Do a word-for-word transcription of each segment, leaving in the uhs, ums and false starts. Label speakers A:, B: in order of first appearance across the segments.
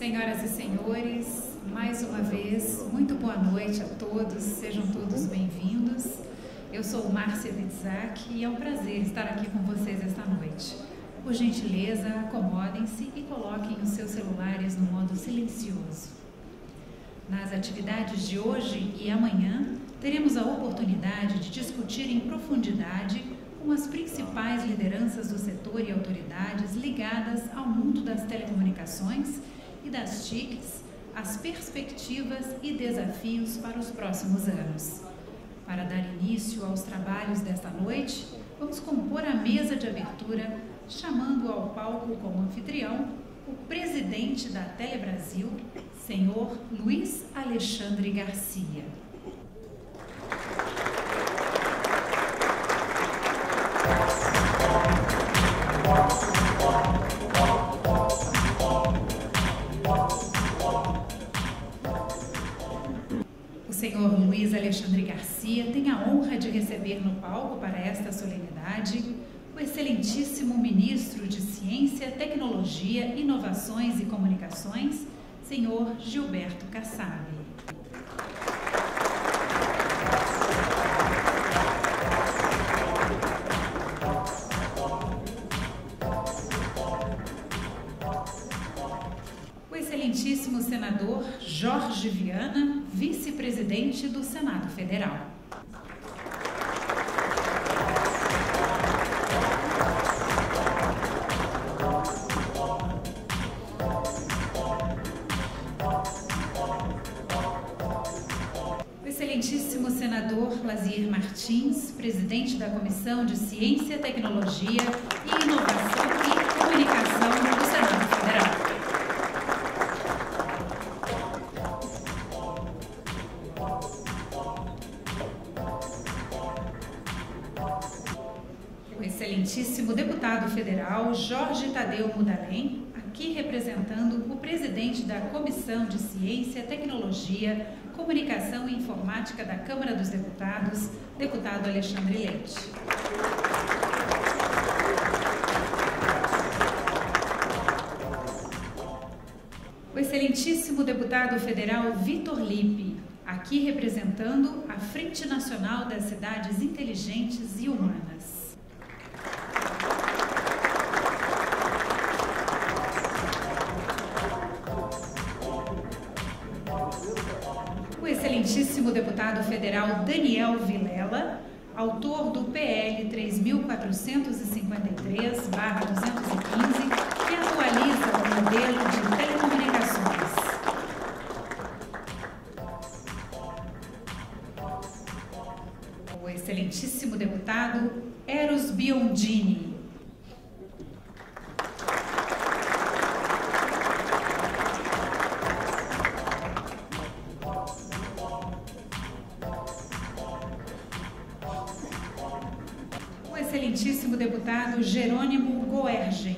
A: Senhoras e senhores, mais uma vez, muito boa noite a todos, sejam todos bem-vindos. Eu sou Márcia Witzak e é um prazer estar aqui com vocês esta noite. Por gentileza, acomodem-se e coloquem os seus celulares no modo silencioso. Nas atividades de hoje e amanhã, teremos a oportunidade de discutir em profundidade com as principais lideranças do setor e autoridades ligadas ao mundo das telecomunicações e das T I Cs, as perspectivas e desafios para os próximos anos. Para dar início aos trabalhos desta noite, vamos compor a mesa de abertura, chamando ao palco como anfitrião o presidente da Telebrasil, senhor Luiz Alexandre Garcia. O senhor Luiz Alexandre Garcia tem a honra de receber no palco para esta solenidade o excelentíssimo ministro de Ciência, Tecnologia, Inovações e Comunicações, senhor Gilberto Kassab. O excelentíssimo senador Jorge Viana, vice-presidente do Senado Federal. O excelentíssimo senador Lazier Martins, presidente da Comissão de Ciência, Tecnologia e Inovação e Comunicação do Senado Federal. O excelentíssimo deputado federal Jorge Tadeu Mudalem, aqui representando o presidente da Comissão de Ciência, Tecnologia, Comunicação e Informática da Câmara dos Deputados, deputado Alexandre Leite. O excelentíssimo deputado federal Vitor Lippe, aqui representando a Frente Nacional das Cidades Inteligentes e Humanas. O excelentíssimo deputado federal Daniel Vilela, autor do P L três mil quatrocentos e cinquenta e três barra duzentos e quinze, que atualiza o modelo de telecomunicações. O excelentíssimo deputado Eros Biondini. O excelentíssimo deputado Jerônimo Goergen.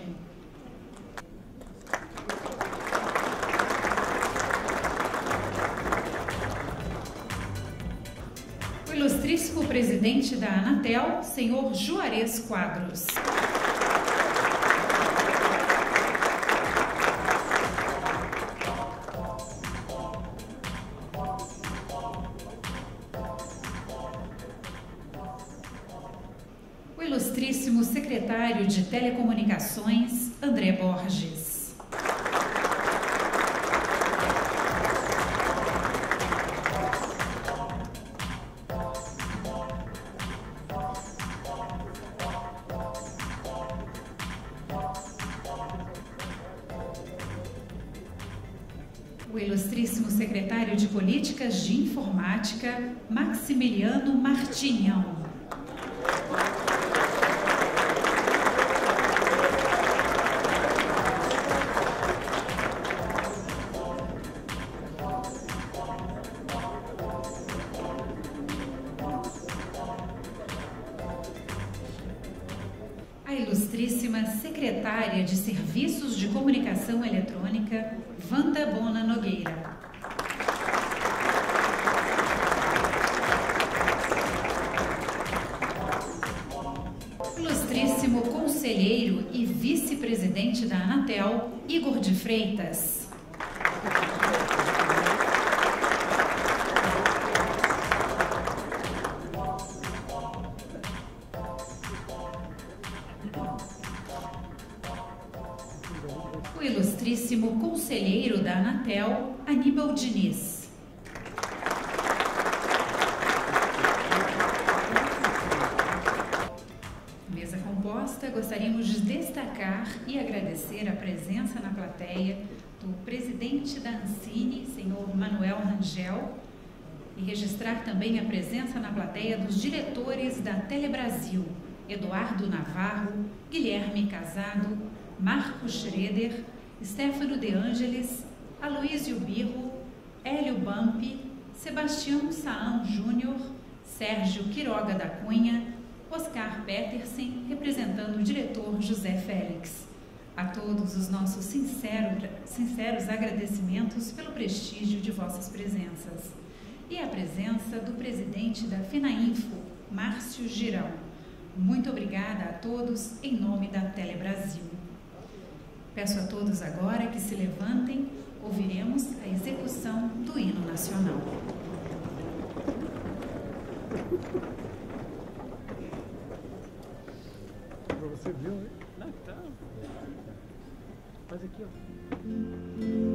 A: O ilustríssimo presidente da Anatel, senhor Juarez Quadros. O ilustríssimo secretário de Telecomunicações, André Borges. O ilustríssimo secretário de Políticas de Informática, Maximiliano Martinhão. A ilustríssima secretária de Serviços de Comunicação Eletrônica, Wanda Bona Nogueira. Ilustríssimo conselheiro e vice-presidente da Anatel, Igor de Freitas. O ilustríssimo conselheiro da Anatel, Aníbal Diniz. Mesa composta, gostaríamos de destacar e agradecer a presença na plateia do presidente da Ancine, senhor Manuel Rangel, e registrar também a presença na plateia dos diretores da Telebrasil, Eduardo Navarro, Guilherme Casado, Marcos Schroeder, Stefano De Angelis, Aloísio Birro, Hélio Bampi, Sebastião Saão Júnior, Sérgio Quiroga da Cunha, Oscar Petersen, representando o diretor José Félix. A todos os nossos sincero, sinceros agradecimentos pelo prestígio de vossas presenças. E a presença do presidente da FENAINFO, Márcio Girão. Muito obrigada a todos em nome da Telebrasil. Peço a todos agora que se levantem, ouviremos a execução do hino nacional.
B: Pra você ver, né? Não, tá. Faz aqui, ó.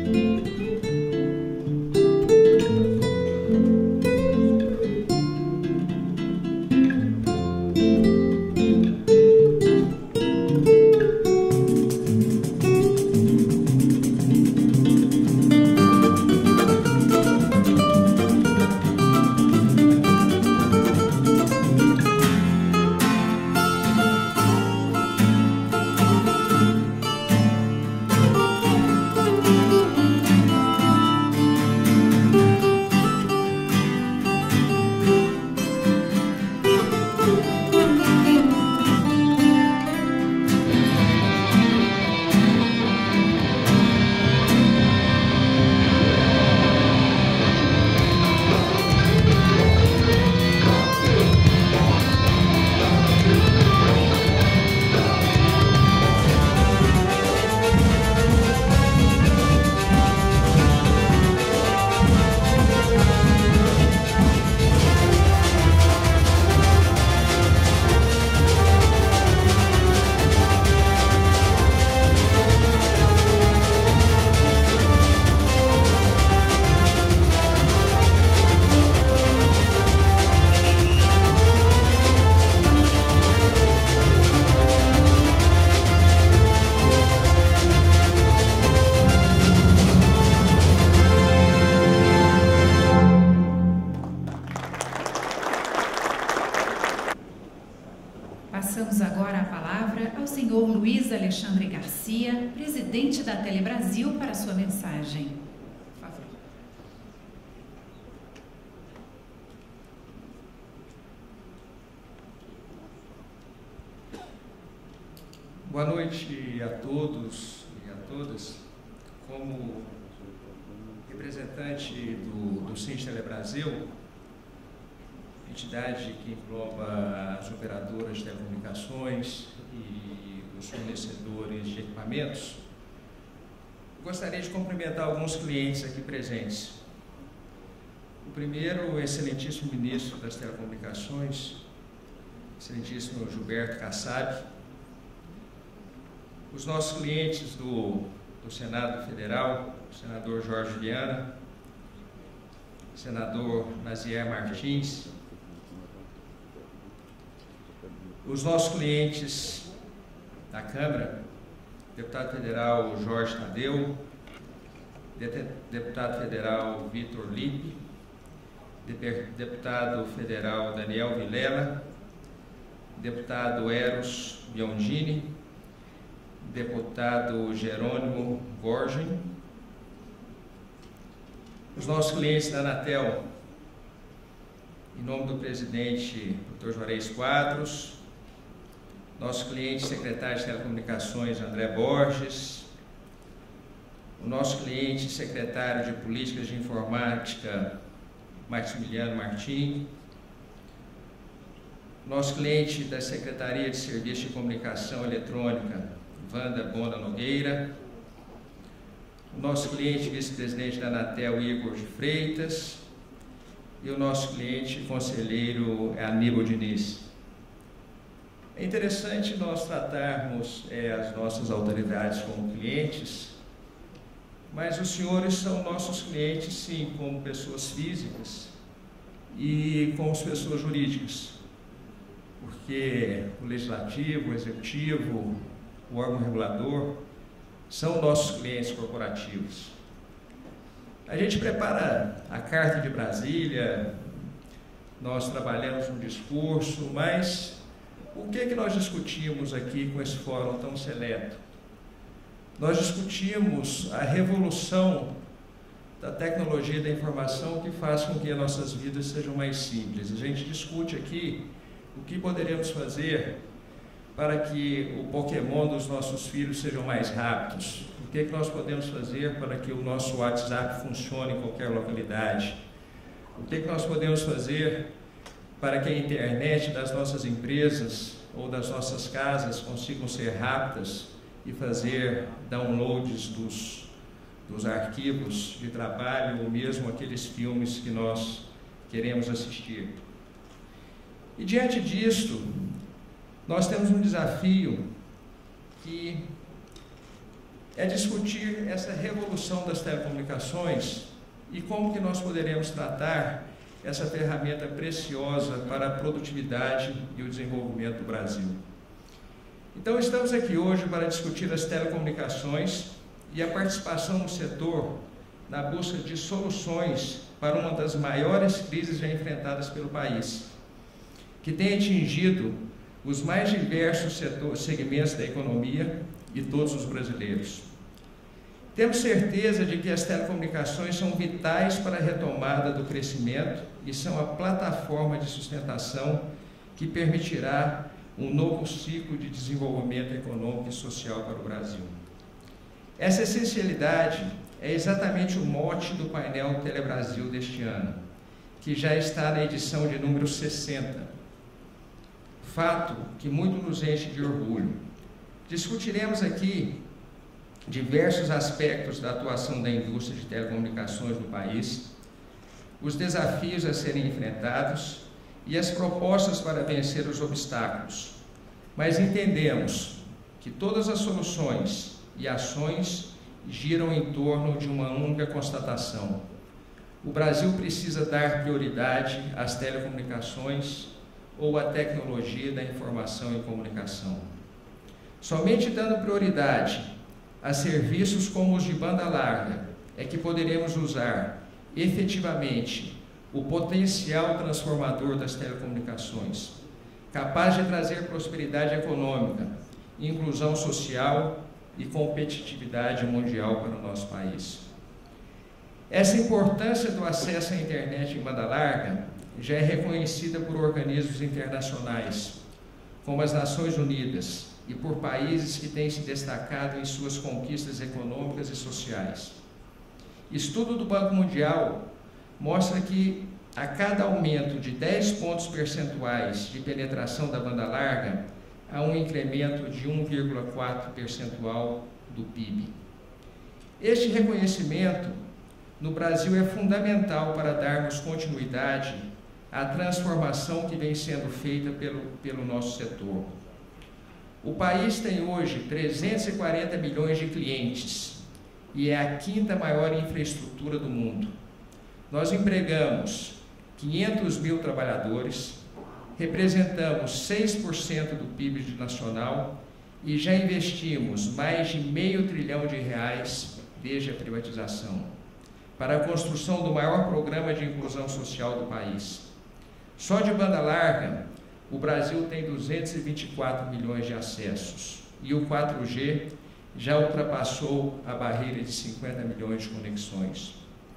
A: Passamos agora a palavra ao senhor Luiz Alexandre Garcia, presidente da Telebrasil, para sua mensagem. Por favor.
C: Boa noite a todos e a todas. Como representante do, do Cine Telebrasil, entidade que engloba as operadoras de telecomunicações e os fornecedores de equipamentos, gostaria de cumprimentar alguns clientes aqui presentes. O primeiro, o excelentíssimo ministro das Telecomunicações, excelentíssimo Gilberto Kassab, os nossos clientes do, do Senado Federal, o senador Jorge Viana, senador Nazier Martins, os nossos clientes da Câmara, deputado federal Jorge Tadeu, deputado federal Vitor Lippe, deputado federal Daniel Vilela, deputado Eros Biondini, deputado Jerônimo Gorgen, os nossos clientes da Anatel, em nome do presidente doutor Juarez Quadros, nosso cliente secretário de Telecomunicações André Borges, o nosso cliente secretário de Políticas de Informática Maximiliano Martim, nosso cliente da Secretaria de Serviço de Comunicação Eletrônica Wanda Bona Nogueira, o nosso cliente vice-presidente da Anatel Igor de Freitas e o nosso cliente conselheiro Aníbal Diniz. É interessante nós tratarmos é, as nossas autoridades como clientes, mas os senhores são nossos clientes, sim, como pessoas físicas e como pessoas jurídicas, porque o Legislativo, o Executivo, o órgão regulador são nossos clientes corporativos. A gente prepara a Carta de Brasília, nós trabalhamos um discurso, mas o que é que nós discutimos aqui com esse fórum tão seleto? Nós discutimos a revolução da tecnologia da informação que faz com que as nossas vidas sejam mais simples. A gente discute aqui o que poderíamos fazer para que o Pokémon dos nossos filhos sejam mais rápidos. O que é que nós podemos fazer para que o nosso WhatsApp funcione em qualquer localidade? O que é que nós podemos fazer para que a internet das nossas empresas ou das nossas casas consigam ser rápidas e fazer downloads dos, dos arquivos de trabalho ou mesmo aqueles filmes que nós queremos assistir. E diante disto, nós temos um desafio que é discutir essa revolução das telecomunicações e como que nós poderemos tratar essa ferramenta preciosa para a produtividade e o desenvolvimento do Brasil. Então, estamos aqui hoje para discutir as telecomunicações e a participação no setor na busca de soluções para uma das maiores crises já enfrentadas pelo país, que tem atingido os mais diversos setores, segmentos da economia e todos os brasileiros. Temos certeza de que as telecomunicações são vitais para a retomada do crescimento e são a plataforma de sustentação que permitirá um novo ciclo de desenvolvimento econômico e social para o Brasil. Essa essencialidade é exatamente o mote do painel Telebrasil deste ano, que já está na edição de número sessenta. Fato que muito nos enche de orgulho. Discutiremos aqui diversos aspectos da atuação da indústria de telecomunicações no país, os desafios a serem enfrentados e as propostas para vencer os obstáculos. Mas entendemos que todas as soluções e ações giram em torno de uma única constatação: o Brasil precisa dar prioridade às telecomunicações ou à tecnologia da informação e comunicação. Somente dando prioridade a serviços como os de banda larga é que poderemos usar efetivamente o potencial transformador das telecomunicações, capaz de trazer prosperidade econômica, inclusão social e competitividade mundial para o nosso país. Essa importância do acesso à internet em banda larga já é reconhecida por organismos internacionais, como as Nações Unidas, e por países que têm se destacado em suas conquistas econômicas e sociais. Estudo do Banco Mundial mostra que a cada aumento de dez pontos percentuais de penetração da banda larga, há um incremento de um vírgula quatro percentual do P I B. Este reconhecimento no Brasil é fundamental para darmos continuidade à transformação que vem sendo feita pelo, pelo nosso setor. O país tem hoje trezentos e quarenta milhões de clientes e é a quinta maior infraestrutura do mundo. Nós empregamos quinhentos mil trabalhadores, representamos seis por cento do P I B nacional e já investimos mais de meio trilhão de reais desde a privatização para a construção do maior programa de inclusão social do país. Só de banda larga, o Brasil tem duzentos e vinte e quatro milhões de acessos e o quatro G já ultrapassou a barreira de cinquenta milhões de conexões.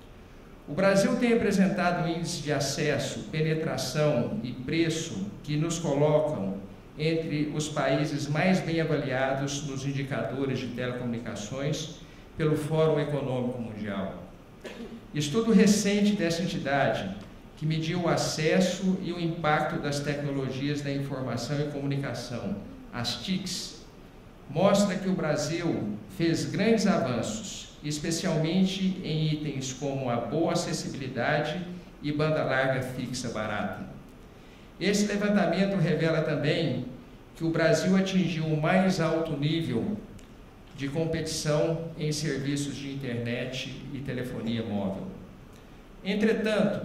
C: O Brasil tem apresentado um índice de acesso, penetração e preço que nos colocam entre os países mais bem avaliados nos indicadores de telecomunicações pelo Fórum Econômico Mundial. Estudo recente dessa entidade, que mediu o acesso e o impacto das tecnologias da informação e comunicação, as T I Cs, mostra que o Brasil fez grandes avanços, especialmente em itens como a boa acessibilidade e banda larga fixa barata. Esse levantamento revela também que o Brasil atingiu o mais alto nível de competição em serviços de internet e telefonia móvel. Entretanto,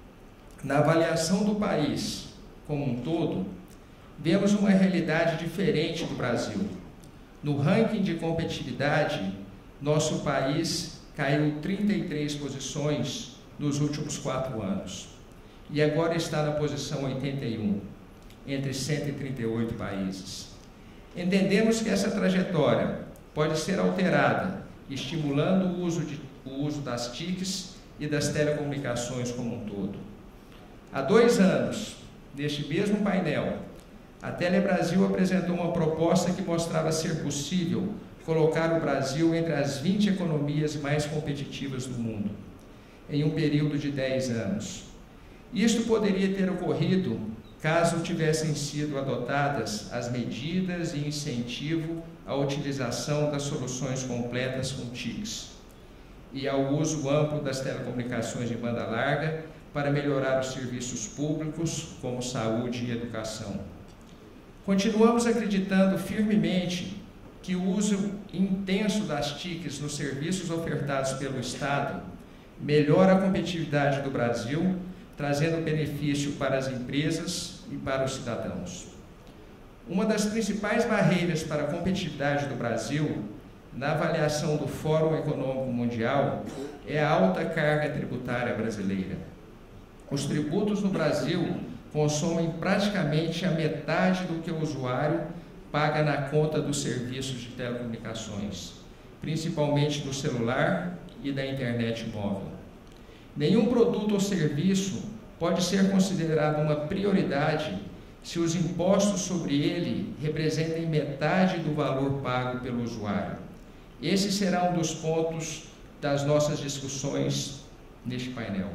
C: na avaliação do país como um todo, vemos uma realidade diferente do Brasil. No ranking de competitividade, nosso país caiu trinta e três posições nos últimos quatro anos e agora está na posição oitenta e um, entre cento e trinta e oito países. Entendemos que essa trajetória pode ser alterada, estimulando o uso, de, o uso das T I Cs e das telecomunicações como um todo. Há dois anos, neste mesmo painel, a Telebrasil apresentou uma proposta que mostrava ser possível colocar o Brasil entre as vinte economias mais competitivas do mundo, em um período de dez anos. Isto poderia ter ocorrido caso tivessem sido adotadas as medidas e incentivo à utilização das soluções completas com T I Cs e ao uso amplo das telecomunicações em banda larga para melhorar os serviços públicos, como saúde e educação. Continuamos acreditando firmemente que o uso intenso das T I Cs nos serviços ofertados pelo Estado melhora a competitividade do Brasil, trazendo benefício para as empresas e para os cidadãos. Uma das principais barreiras para a competitividade do Brasil, na avaliação do Fórum Econômico Mundial, é a alta carga tributária brasileira. Os tributos no Brasil consomem praticamente a metade do que o usuário paga na conta dos serviços de telecomunicações, principalmente do celular e da internet móvel. Nenhum produto ou serviço pode ser considerado uma prioridade se os impostos sobre ele representem metade do valor pago pelo usuário. Esse será um dos pontos das nossas discussões neste painel.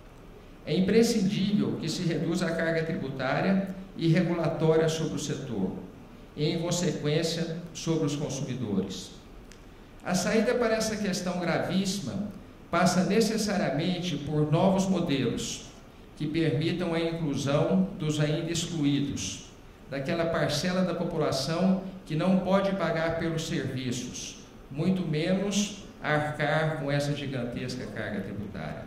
C: É imprescindível que se reduza a carga tributária e regulatória sobre o setor, e, em consequência, sobre os consumidores. A saída para essa questão gravíssima passa necessariamente por novos modelos que permitam a inclusão dos ainda excluídos, daquela parcela da população que não pode pagar pelos serviços, muito menos arcar com essa gigantesca carga tributária.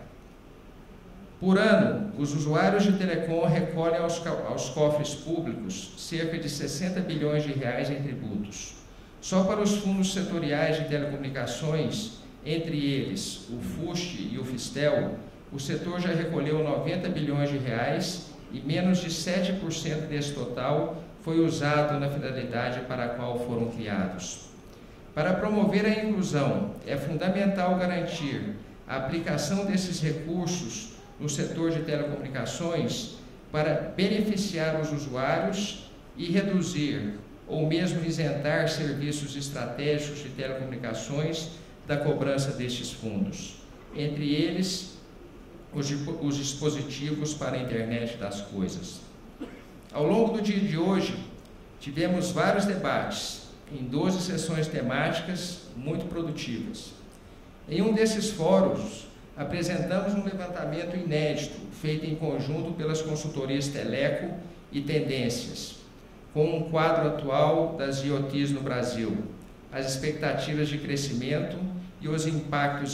C: Por ano, os usuários de telecom recolhem aos, aos cofres públicos cerca de sessenta bilhões de reais em tributos. Só para os fundos setoriais de telecomunicações, entre eles o FUST e o FISTEL, o setor já recolheu noventa bilhões de reais e menos de sete por cento desse total foi usado na finalidade para a qual foram criados. Para promover a inclusão, é fundamental garantir a aplicação desses recursos no setor de telecomunicações para beneficiar os usuários e reduzir ou mesmo isentar serviços estratégicos de telecomunicações da cobrança destes fundos, entre eles os, os dispositivos para a internet das coisas. Ao longo do dia de hoje, tivemos vários debates em doze sessões temáticas muito produtivas. Em um desses fóruns, apresentamos um levantamento inédito, feito em conjunto pelas consultorias Teleco e Tendências, com um quadro atual das I O Ts no Brasil, as expectativas de crescimento e os impactos,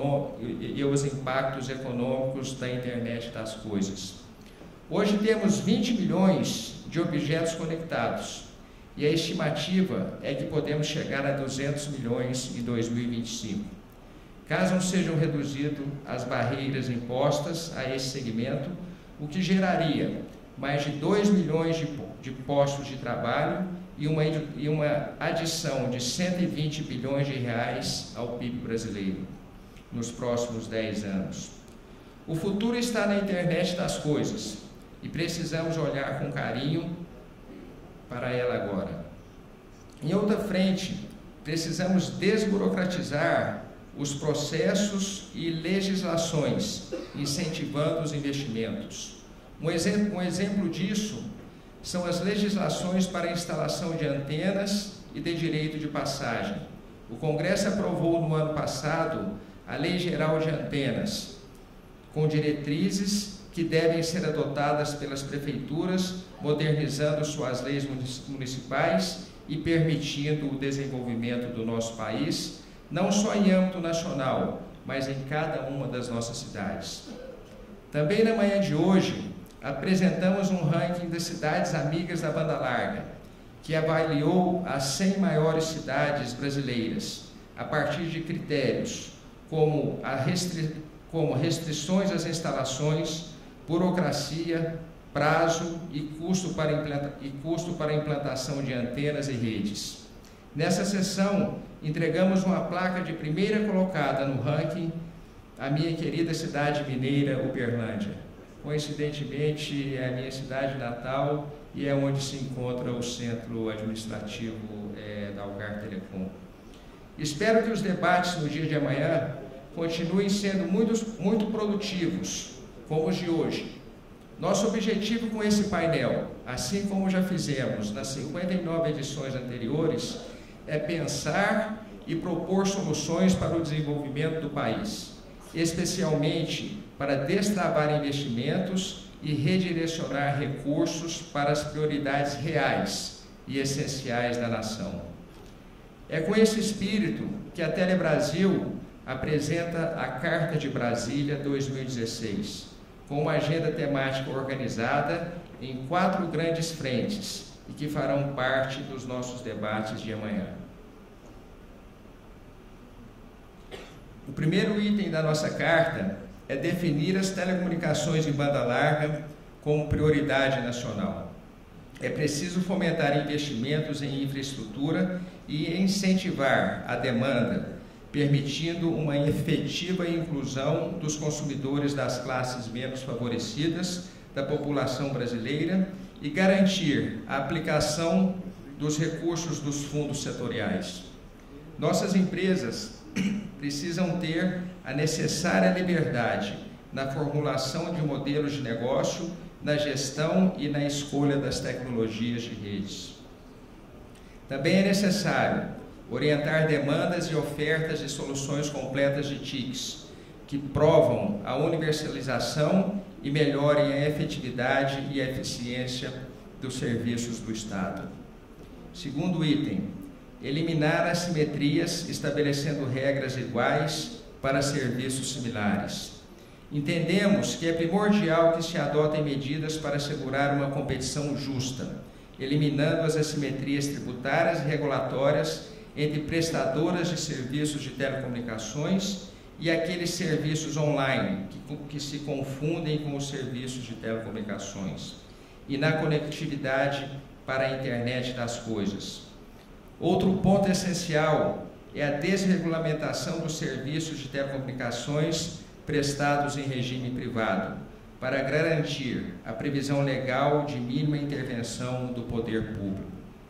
C: e os impactos econômicos da internet das coisas. Hoje temos vinte milhões de objetos conectados e a estimativa é que podemos chegar a duzentos milhões em dois mil e vinte e cinco. Caso não sejam reduzidas as barreiras impostas a esse segmento, o que geraria mais de dois milhões de, de postos de trabalho e uma, e uma adição de cento e vinte bilhões de reais ao P I B brasileiro nos próximos dez anos. O futuro está na internet das coisas e precisamos olhar com carinho para ela agora. Em outra frente, precisamos desburocratizar os processos e legislações, incentivando os investimentos. Um exemplo, um exemplo disso são as legislações para a instalação de antenas e de direito de passagem. O Congresso aprovou no ano passado a Lei Geral de Antenas, com diretrizes que devem ser adotadas pelas prefeituras, modernizando suas leis municipais e permitindo o desenvolvimento do nosso país, não só em âmbito nacional, mas em cada uma das nossas cidades. Também na manhã de hoje, apresentamos um ranking das cidades amigas da banda larga, que avaliou as cem maiores cidades brasileiras, a partir de critérios como, a restri como restrições às instalações, burocracia, prazo e custo para, implanta e custo para a implantação de antenas e redes. Nessa sessão, entregamos uma placa de primeira colocada no ranking à minha querida cidade mineira, Uberlândia. Coincidentemente, é a minha cidade natal e é onde se encontra o centro administrativo é, da Algar Telecom. Espero que os debates no dia de amanhã continuem sendo muito, muito produtivos, como os de hoje. Nosso objetivo com esse painel, assim como já fizemos nas cinquenta e nove edições anteriores, é pensar e propor soluções para o desenvolvimento do país, especialmente para destravar investimentos e redirecionar recursos para as prioridades reais e essenciais da nação. É com esse espírito que a Telebrasil apresenta a Carta de Brasília dois mil e dezesseis, com uma agenda temática organizada em quatro grandes frentes e que farão parte dos nossos debates de amanhã. O primeiro item da nossa carta é definir as telecomunicações em banda larga como prioridade nacional. É preciso fomentar investimentos em infraestrutura e incentivar a demanda, permitindo uma efetiva inclusão dos consumidores das classes menos favorecidas da população brasileira e garantir a aplicação dos recursos dos fundos setoriais. Nossas empresas precisam ter a necessária liberdade na formulação de modelos de negócio, na gestão e na escolha das tecnologias de redes. Também é necessário orientar demandas e ofertas de soluções completas de T I Cs, que provam a universalização e melhorem a efetividade e a eficiência dos serviços do Estado. Segundo item, eliminar assimetrias, estabelecendo regras iguais para serviços similares. Entendemos que é primordial que se adotem medidas para assegurar uma competição justa, eliminando as assimetrias tributárias e regulatórias entre prestadoras de serviços de telecomunicações e aqueles serviços online que, que se confundem com os serviços de telecomunicações, e na conectividade para a internet das coisas. Outro ponto essencial é a desregulamentação dos serviços de telecomunicações prestados em regime privado, para garantir a previsão legal de mínima intervenção do poder público.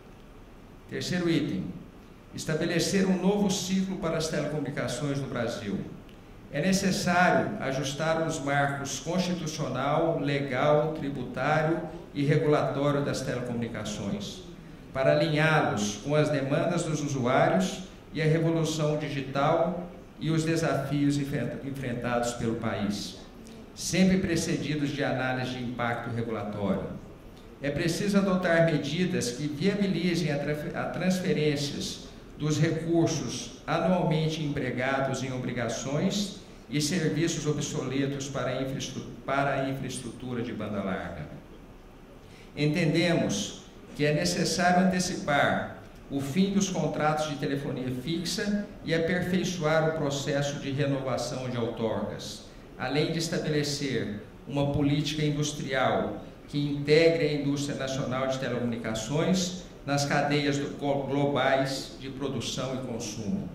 C: Terceiro item, estabelecer um novo ciclo para as telecomunicações no Brasil. É necessário ajustar os marcos constitucional, legal, tributário e regulatório das telecomunicações, para alinhá-los com as demandas dos usuários e a revolução digital e os desafios enfrentados pelo país, sempre precedidos de análise de impacto regulatório. É preciso adotar medidas que viabilizem a transferências dos recursos anualmente empregados em obrigações e serviços obsoletos para a infraestrutura, para a infraestrutura de banda larga. Entendemos que é necessário antecipar o fim dos contratos de telefonia fixa e aperfeiçoar o processo de renovação de outorgas, além de estabelecer uma política industrial que integre a indústria nacional de telecomunicações nas cadeias globais de produção e consumo.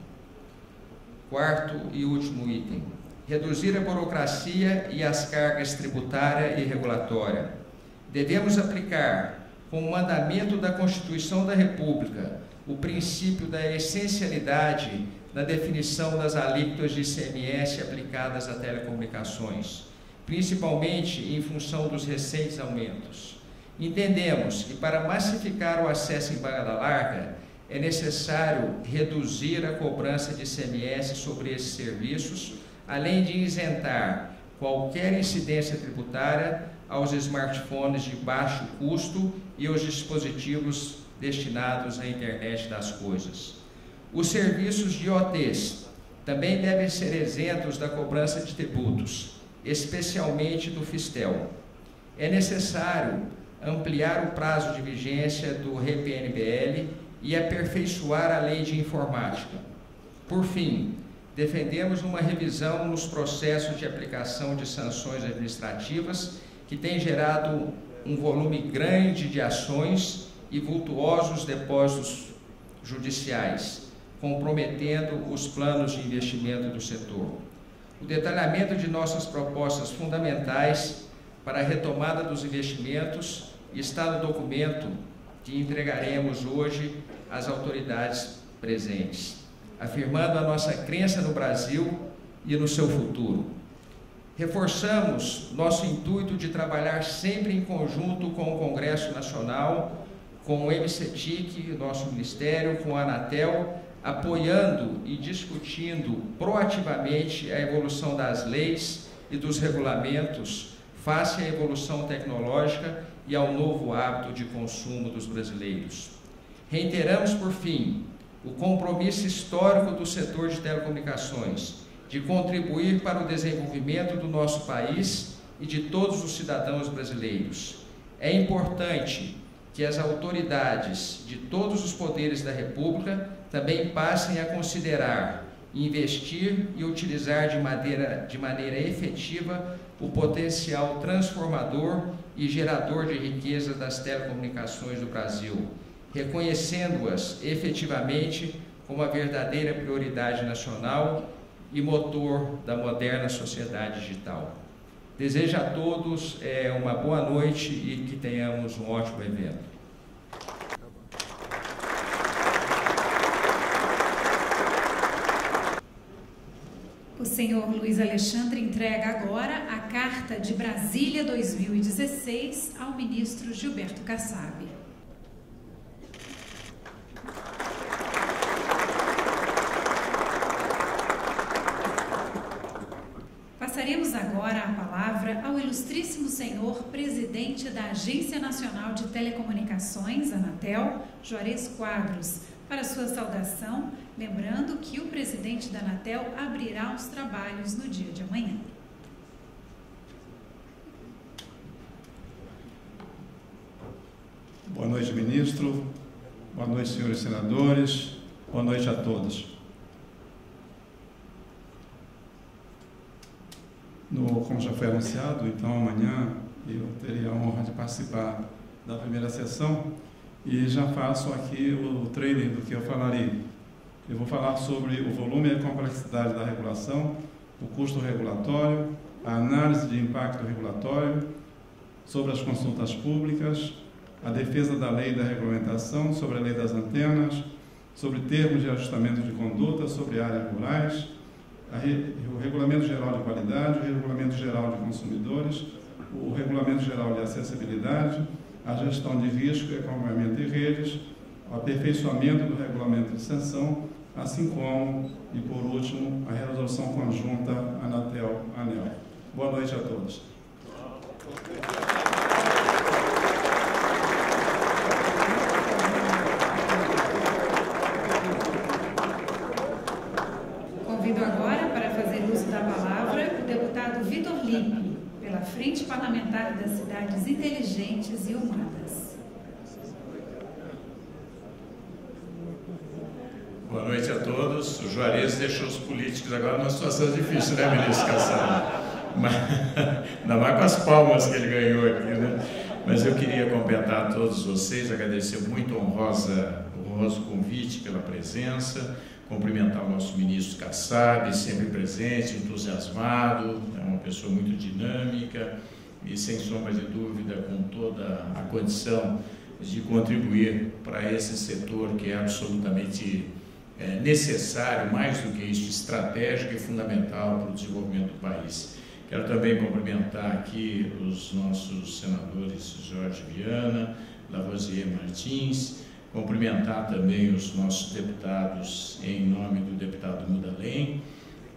C: Quarto e último item, reduzir a burocracia e as cargas tributária e regulatória. Devemos aplicar, com o mandamento da Constituição da República, o princípio da essencialidade na definição das alíquotas de I C M S aplicadas a telecomunicações, principalmente em função dos recentes aumentos. Entendemos que para massificar o acesso em banda larga, é necessário reduzir a cobrança de I C M S sobre esses serviços, além de isentar qualquer incidência tributária aos smartphones de baixo custo e aos dispositivos destinados à internet das coisas. Os serviços de I O Ts também devem ser isentos da cobrança de tributos, especialmente do Fistel. É necessário ampliar o prazo de vigência do R P N B L e aperfeiçoar a lei de informática. Por fim, defendemos uma revisão nos processos de aplicação de sanções administrativas que tem gerado um volume grande de ações e vultuosos depósitos judiciais, comprometendo os planos de investimento do setor. O detalhamento de nossas propostas fundamentais para a retomada dos investimentos está no documento que entregaremos hoje às autoridades presentes, afirmando a nossa crença no Brasil e no seu futuro. Reforçamos nosso intuito de trabalhar sempre em conjunto com o Congresso Nacional, com o M C T I C, nosso Ministério, com a Anatel, apoiando e discutindo proativamente a evolução das leis e dos regulamentos face à evolução tecnológica e ao novo hábito de consumo dos brasileiros. Reiteramos, por fim, o compromisso histórico do setor de telecomunicações de contribuir para o desenvolvimento do nosso país e de todos os cidadãos brasileiros. É importante que as autoridades de todos os poderes da República também passem a considerar, investir e utilizar de maneira, de maneira efetiva o potencial transformador e gerador de riqueza das telecomunicações do Brasil, reconhecendo-as efetivamente como a verdadeira prioridade nacional e motor da moderna sociedade digital. Desejo a todos é, uma boa noite e que tenhamos um ótimo evento.
A: O senhor Luiz Alexandre entrega agora a Carta de Brasília dois mil e dezesseis ao ministro Gilberto Kassab. Passaremos agora a palavra ao ilustríssimo senhor presidente da Agência Nacional de Telecomunicações, Anatel, Juarez Quadros, para sua saudação, lembrando que o presidente da Anatel abrirá os trabalhos no dia de amanhã.
D: Boa noite, ministro. Boa noite, senhores senadores. Boa noite a todos. No, como já foi anunciado, então amanhã eu terei a honra de participar da primeira sessão e já faço aqui o trailer do que eu falarei. Eu vou falar sobre o volume e a complexidade da regulação, o custo regulatório, a análise de impacto regulatório, sobre as consultas públicas, a defesa da lei da regulamentação, sobre a lei das antenas, sobre termos de ajustamento de conduta, sobre áreas rurais, o Regulamento Geral de Qualidade, o Regulamento Geral de Consumidores, o Regulamento Geral de Acessibilidade, a gestão de risco, acompanhamento de redes, o aperfeiçoamento do Regulamento de Sanção, assim como, e por último, a resolução conjunta Anatel-ANEEL. Boa noite a todos.
A: Convido agora para fazer uso da palavra o deputado Vitor Lippe, pela Frente Parlamentar das Cidades Inteligentes e Humanas.
E: Boa noite a todos. O Juarez deixou os políticos agora numa situação difícil, né, ministro Kassab? Mas, ainda mais com as palmas que ele ganhou aqui, né? Mas eu queria cumprimentar a todos vocês, agradecer muito honrosa, honroso convite pela presença, cumprimentar o nosso ministro Kassab, sempre presente, entusiasmado, é uma pessoa muito dinâmica e, sem sombra de dúvida, com toda a condição de contribuir para esse setor que é absolutamente é, necessário, mais do que isso, estratégico e fundamental para o desenvolvimento do país. Quero também cumprimentar aqui os nossos senadores Jorge Viana, Lavoisier Martins, cumprimentar também os nossos deputados em nome do deputado Mudalém,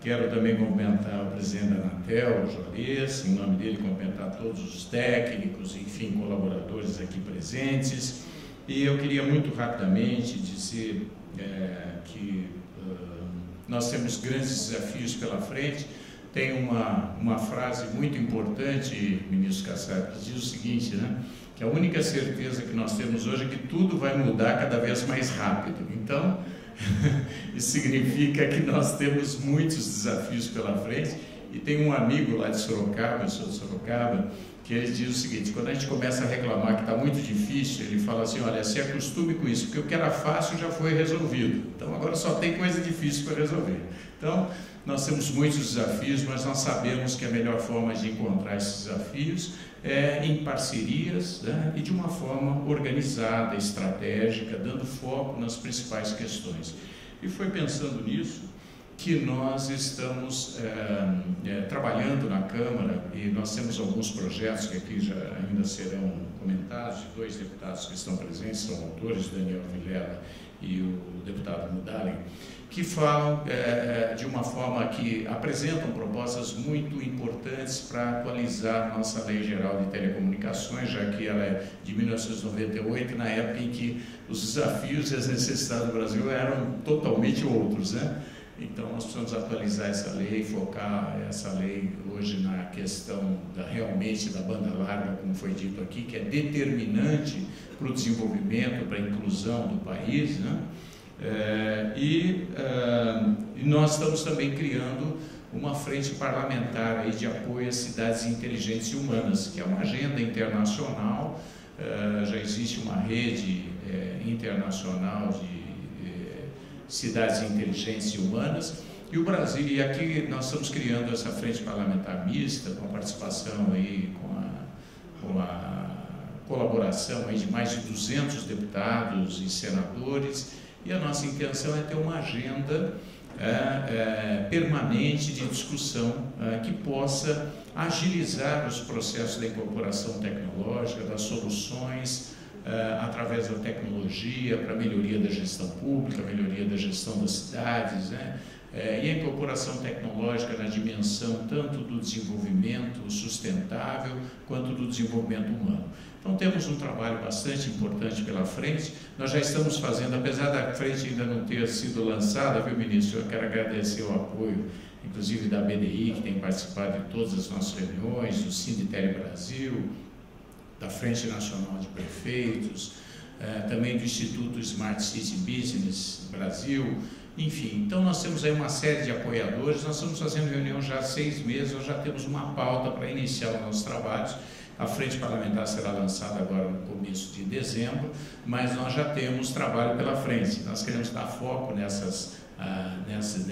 E: Quero também cumprimentar o presidente da Anatel, o Juarez, em nome dele cumprimentar todos os técnicos, enfim, colaboradores aqui presentes. E eu queria muito rapidamente dizer é, que uh, nós temos grandes desafios pela frente. Tem uma, uma frase muito importante, ministro Kassab, que diz o seguinte, né? Que a única certeza que nós temos hoje é que tudo vai mudar cada vez mais rápido. Então, isso significa que nós temos muitos desafios pela frente. E tem um amigo lá de Sorocaba, eu sou de Sorocaba, que ele diz o seguinte: quando a gente começa a reclamar que está muito difícil, ele fala assim, olha, se acostume com isso, porque o que era fácil já foi resolvido, então agora só tem coisa difícil para resolver. Então, nós temos muitos desafios, mas nós sabemos que a melhor forma de encontrar esses desafios é em parcerias, né, e de uma forma organizada, estratégica, dando foco nas principais questões. E foi pensando nisso que nós estamos é, é, trabalhando na Câmara, e nós temos alguns projetos que aqui já ainda serão comentados, de dois deputados que estão presentes, são autores, Daniel Vilela e o deputado Mudalem, que falam é, de uma forma que apresentam propostas muito importantes para atualizar a nossa Lei Geral de Telecomunicações, já que ela é de mil novecentos e noventa e oito, na época em que os desafios e as necessidades do Brasil eram totalmente outros, né? Então, nós precisamos atualizar essa lei, focar essa lei hoje na questão da, realmente da banda larga, como foi dito aqui, que é determinante para o desenvolvimento, para a inclusão do país, né? É, e, é, e nós estamos também criando uma frente parlamentar aí de apoio às cidades inteligentes e humanas, que é uma agenda internacional. É, já existe uma rede é, internacional de cidades inteligentes e humanas, e o Brasil, e aqui nós estamos criando essa frente parlamentar mista, com a participação aí, com a, com a colaboração aí de mais de duzentos deputados e senadores, e a nossa intenção é ter uma agenda é, é, permanente de discussão é, que possa agilizar os processos da incorporação tecnológica, das soluções, Uh, através da tecnologia, para a melhoria da gestão pública, melhoria da gestão das cidades, né? Uh, e a incorporação tecnológica na dimensão tanto do desenvolvimento sustentável quanto do desenvolvimento humano. Então temos um trabalho bastante importante pela frente. Nós já estamos fazendo, apesar da frente ainda não ter sido lançada, viu, ministro? Eu quero agradecer o apoio, inclusive da B D I, que tem participado de todas as nossas reuniões, do Sinditele Brasil, da Frente Nacional de Prefeitos, eh, também do Instituto Smart City Business Brasil, enfim. Então nós temos aí uma série de apoiadores, nós estamos fazendo reunião já há seis meses, nós já temos uma pauta para iniciar os nossos trabalhos. A Frente Parlamentar será lançada agora no começo de dezembro, mas nós já temos trabalho pela frente. Nós queremos dar foco nessas, ah, nessas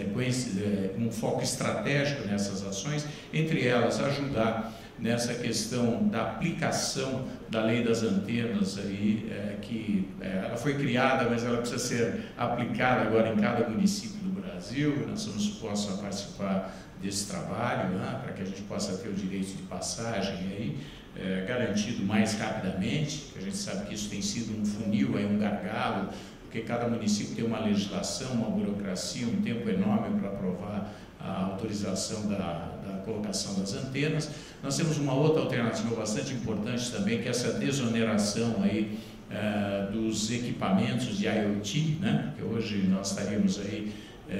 E: um foco estratégico nessas ações, entre elas ajudar nessa questão da aplicação da lei das antenas, aí, é, que é, ela foi criada, mas ela precisa ser aplicada agora em cada município do Brasil. Nós somos postos a participar desse trabalho, né, para que a gente possa ter o direito de passagem aí, é, garantido mais rapidamente, porque a gente sabe que isso tem sido um funil, aí, um gargalo, porque cada município tem uma legislação, uma burocracia, um tempo enorme para aprovar a autorização da, da colocação das antenas. Nós temos uma outra alternativa bastante importante também, que é essa desoneração aí, uh, dos equipamentos de IoT, né? Porque hoje nós estaríamos aí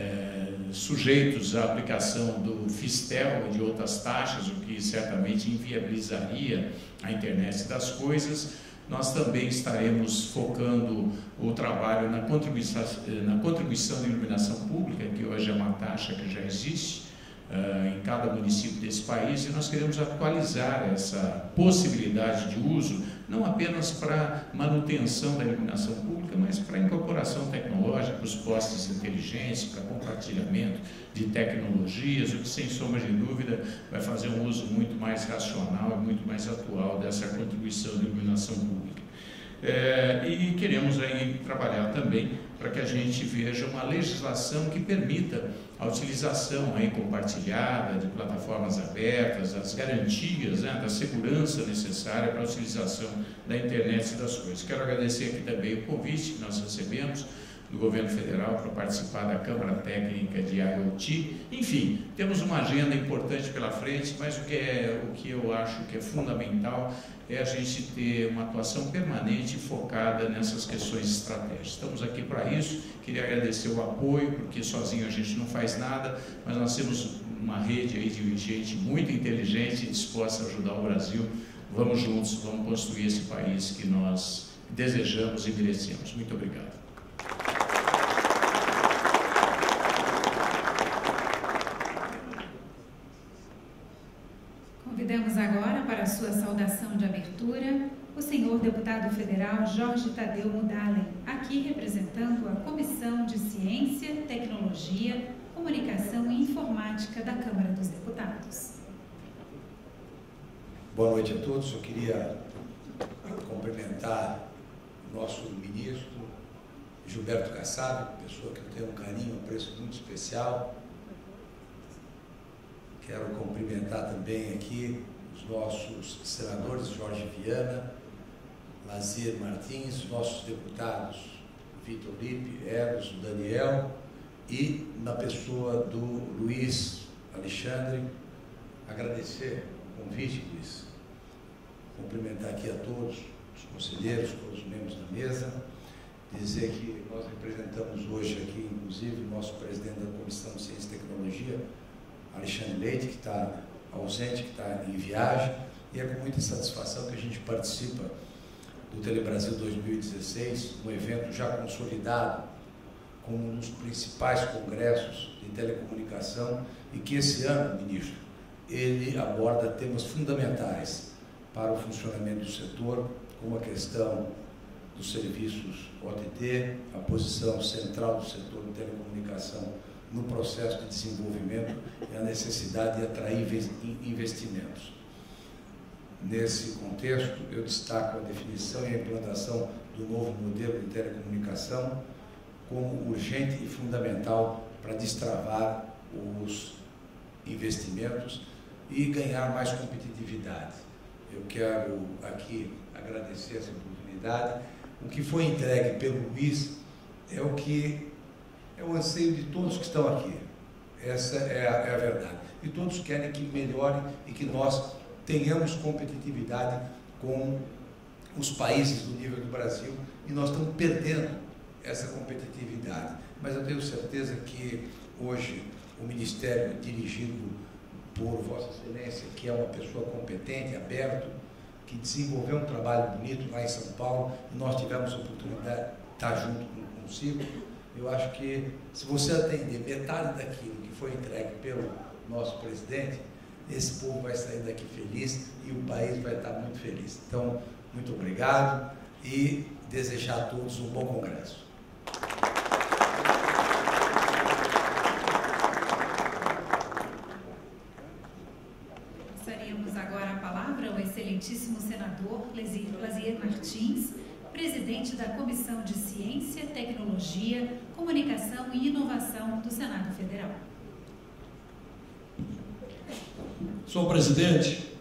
E: uh, sujeitos à aplicação do Fistel e de outras taxas, o que certamente inviabilizaria a internet das coisas. Nós também estaremos focando o trabalho na contribuição, na contribuição de iluminação pública, que hoje é uma taxa que já existe uh, em cada município desse país, e nós queremos atualizar essa possibilidade de uso, não apenas para manutenção da iluminação pública, mas para incorporação tecnológica, para os postes inteligentes, para compartilhamento de tecnologias, o que, sem sombra de dúvida, vai fazer um uso muito mais racional e muito mais atual dessa contribuição de iluminação pública. É, e queremos aí trabalhar também para que a gente veja uma legislação que permita a utilização aí compartilhada de plataformas abertas, as garantias, né, da segurança necessária para a utilização da internet das coisas. Quero agradecer aqui também o convite que nós recebemos do governo federal para participar da Câmara Técnica de I O T. Enfim, temos uma agenda importante pela frente, mas o que, é, o que eu acho que é fundamental é a gente ter uma atuação permanente e focada nessas questões estratégicas. Estamos aqui para isso, queria agradecer o apoio, porque sozinho a gente não faz nada, mas nós temos uma rede aí de gente muito inteligente e disposta a ajudar o Brasil. Vamos juntos, vamos construir esse país que nós desejamos e merecemos. Muito obrigado.
A: Convidamos agora para a sua saudação de abertura o senhor deputado federal Jorge Tadeu Mudalem, aqui representando a Comissão de Ciência, Tecnologia, Comunicação e Informática da Câmara dos Deputados.
F: Boa noite a todos. Eu queria cumprimentar o nosso ministro Gilberto Kassab, pessoa que eu tenho um carinho, um apreço muito especial. Quero cumprimentar também aqui os nossos senadores Jorge Viana, Lazier Martins, nossos deputados Vitor Lippe, Eros, Daniel, e na pessoa do Luiz Alexandre, agradecer o convite, Luiz, cumprimentar aqui a todos os conselheiros, todos os membros da mesa, dizer que nós representamos hoje aqui, inclusive, o nosso presidente da Comissão de Ciência e Tecnologia, Alexandre Leite, que está ausente, que está em viagem, e é com muita satisfação que a gente participa do Telebrasil dois mil e dezesseis, um evento já consolidado como um dos principais congressos de telecomunicação, e que esse ano, ministro, ele aborda temas fundamentais para o funcionamento do setor, como a questão dos serviços O T T, a posição central do setor de telecomunicação no processo de desenvolvimento e a necessidade de atrair investimentos. Nesse contexto, eu destaco a definição e a implantação do novo modelo de telecomunicação como urgente e fundamental para destravar os investimentos e ganhar mais competitividade. Eu quero aqui agradecer essa oportunidade. O que foi entregue pelo Luiz é o que é o anseio de todos que estão aqui. Essa é a, é a verdade. E todos querem que melhore e que nós tenhamos competitividade com os países do nível do Brasil, e nós estamos perdendo essa competitividade. Mas eu tenho certeza que hoje o Ministério, dirigido por Vossa Excelência, que é uma pessoa competente, aberto, que desenvolveu um trabalho bonito lá em São Paulo, e nós tivemos a oportunidade de estar junto consigo. Eu acho que, se você atender metade daquilo que foi entregue pelo nosso presidente, esse povo vai sair daqui feliz e o país vai estar muito feliz. Então, muito obrigado e desejar a todos um bom congresso.
A: Passaríamos agora a palavra ao excelentíssimo senador Lazier Martins, presidente da Comissão de Ciência, Tecnologia, Comunicação e Inovação do Senado Federal.
G: Senhor presidente,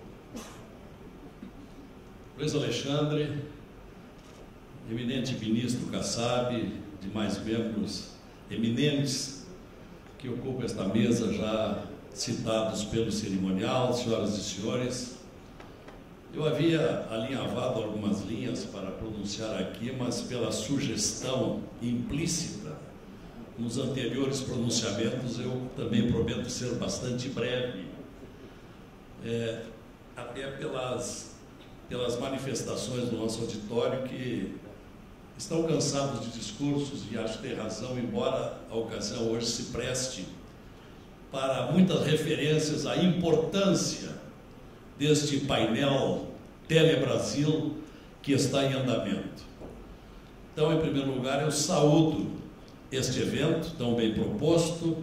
G: Luiz Alexandre, eminente ministro Kassab, demais membros eminentes que ocupam esta mesa, já citados pelo cerimonial, senhoras e senhores. Eu havia alinhavado algumas linhas para pronunciar aqui, mas pela sugestão implícita nos anteriores pronunciamentos, eu também prometo ser bastante breve, é, até pelas, pelas manifestações do nosso auditório que estão cansados de discursos, e acho ter razão, embora a ocasião hoje se preste para muitas referências à importância deste painel Telebrasil que está em andamento. Então, em primeiro lugar, eu saúdo este evento tão bem proposto,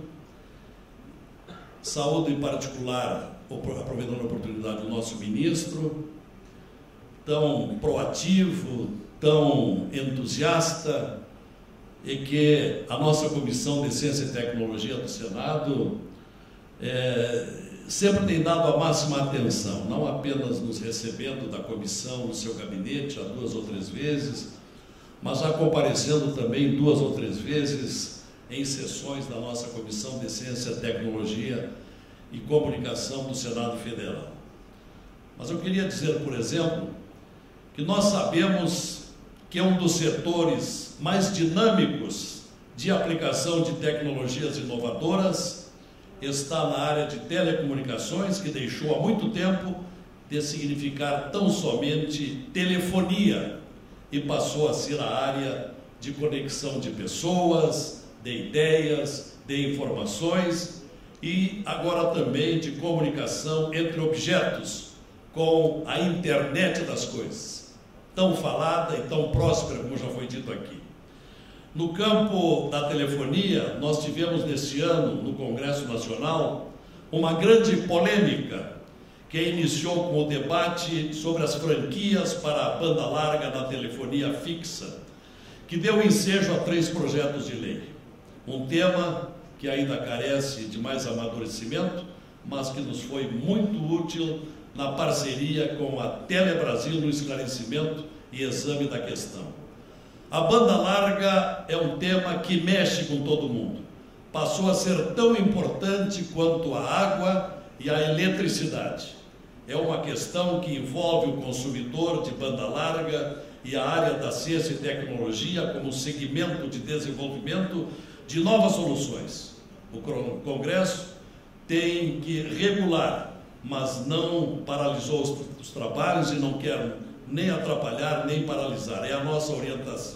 G: saúdo em particular, aproveitando a oportunidade, do nosso ministro, tão proativo, tão entusiasta, e que a nossa Comissão de Ciência e Tecnologia do Senado é, sempre tem dado a máxima atenção, não apenas nos recebendo da comissão no seu gabinete há duas ou três vezes, mas já comparecendo também duas ou três vezes em sessões da nossa Comissão de Ciência, Tecnologia e Comunicação do Senado Federal. Mas eu queria dizer, por exemplo, que nós sabemos que é um dos setores mais dinâmicos de aplicação de tecnologias inovadoras está na área de telecomunicações, que deixou há muito tempo de significar tão somente telefonia e passou a ser a área de conexão de pessoas, de ideias, de informações e agora também de comunicação entre objetos com a internet das coisas, tão falada e tão próspera como já foi dito aqui. No campo da telefonia, nós tivemos neste ano, no Congresso Nacional, uma grande polêmica que iniciou com o debate sobre as franquias para a banda larga na telefonia fixa, que deu ensejo a três projetos de lei. Um tema que ainda carece de mais amadurecimento, mas que nos foi muito útil na parceria com a Telebrasil no esclarecimento e exame da questão. A banda larga é um tema que mexe com todo mundo. Passou a ser tão importante quanto a água e a eletricidade. É uma questão que envolve o consumidor de banda larga e a área da ciência e tecnologia como segmento de desenvolvimento de novas soluções. O Congresso tem que regular, mas não paralisou os, os trabalhos e não quer nem atrapalhar, nem paralisar. É a nossa orientação.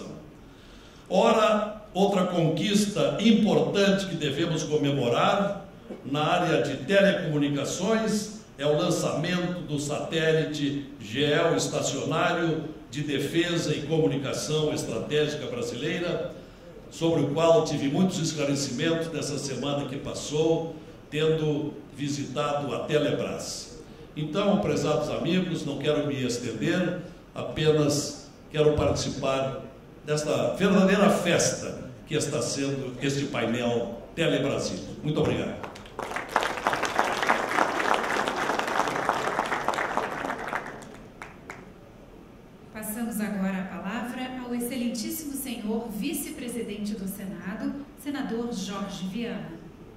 G: Ora, outra conquista importante que devemos comemorar na área de telecomunicações é o lançamento do satélite geoestacionário de defesa e comunicação estratégica brasileira, sobre o qual tive muitos esclarecimentos nessa semana que passou, tendo visitado a Telebrás. Então, prezados amigos, não quero me estender, apenas quero participar desta verdadeira festa que está sendo este painel Telebrasil. Muito obrigado.
A: Passamos agora a palavra ao excelentíssimo senhor vice-presidente do Senado, senador Jorge Viana.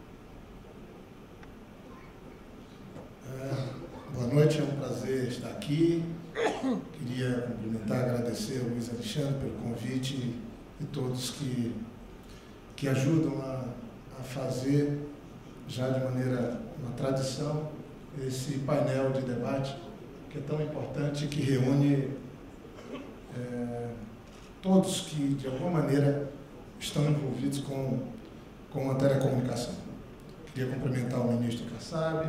H: É, boa noite, é um prazer estar aqui. Queria cumprimentar, agradecer ao Luiz Alexandre pelo convite e todos que, que ajudam a, a fazer, já de maneira, uma tradição, esse painel de debate que é tão importante, que reúne é, todos que, de alguma maneira, estão envolvidos com, com a telecomunicação. Queria cumprimentar o ministro Kassab,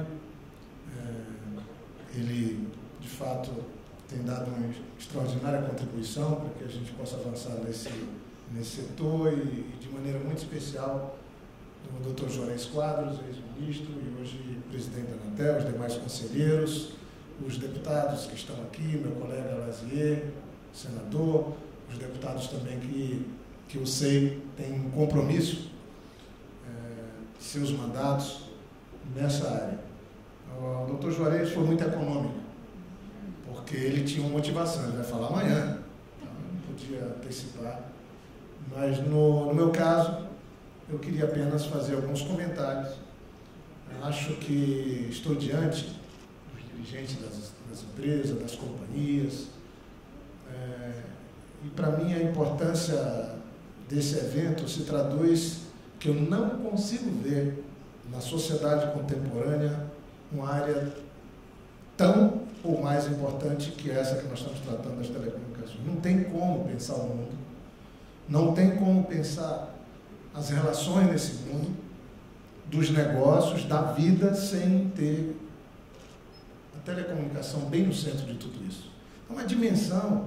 H: é, ele, de fato, tem dado uma extraordinária contribuição para que a gente possa avançar nesse, nesse setor e, de maneira muito especial, o doutor Juarez Quadros, ex-ministro e hoje presidente da Anatel, os demais conselheiros, os deputados que estão aqui, meu colega Lazier, senador, os deputados também que, que eu sei têm um compromisso é, de seus mandatos nessa área. O doutor Juarez foi muito econômico, porque ele tinha uma motivação, ele vai falar amanhã, então não podia antecipar, mas no, no meu caso, eu queria apenas fazer alguns comentários. Eu acho que estou diante dos dirigentes das, das empresas, das companhias, é, e para mim a importância desse evento se traduz que eu não consigo ver na sociedade contemporânea uma área tão ou mais importante que essa que nós estamos tratando das telecomunicações. Não tem como pensar o mundo, não tem como pensar as relações nesse mundo, dos negócios, da vida, sem ter a telecomunicação bem no centro de tudo isso. É uma dimensão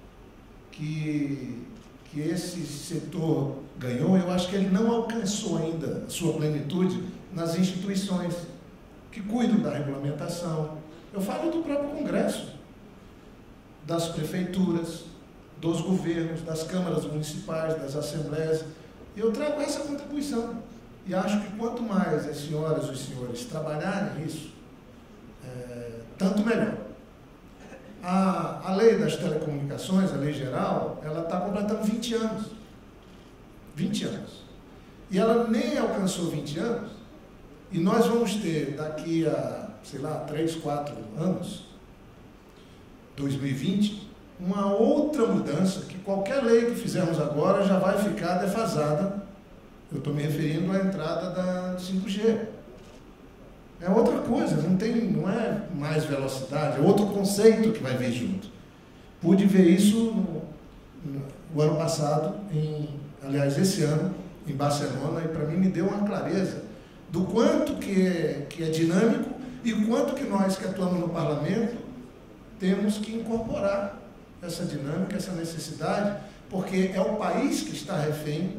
H: que, que esse setor ganhou, eu acho que ele não alcançou ainda a sua plenitude nas instituições que cuidam da regulamentação. Eu falo do próprio Congresso, das prefeituras, dos governos, das câmaras municipais, das assembleias. Eu trago essa contribuição e acho que quanto mais as senhoras e os senhores trabalharem isso, é, tanto melhor. A, a lei das telecomunicações, a lei geral, ela está completando vinte anos. vinte anos. E ela nem alcançou vinte anos, e nós vamos ter daqui a, sei lá, três, quatro anos, dois mil e vinte, uma outra mudança, que qualquer lei que fizermos agora já vai ficar defasada. Eu estou me referindo à entrada da cinco G. É outra coisa, não, tem, não é mais velocidade, é outro conceito que vai vir junto. Pude ver isso no, no, no ano passado, em, aliás, esse ano, em Barcelona, e para mim me deu uma clareza do quanto que é, que é dinâmico e quanto que nós que atuamos no parlamento temos que incorporar essa dinâmica, essa necessidade, porque é o país que está refém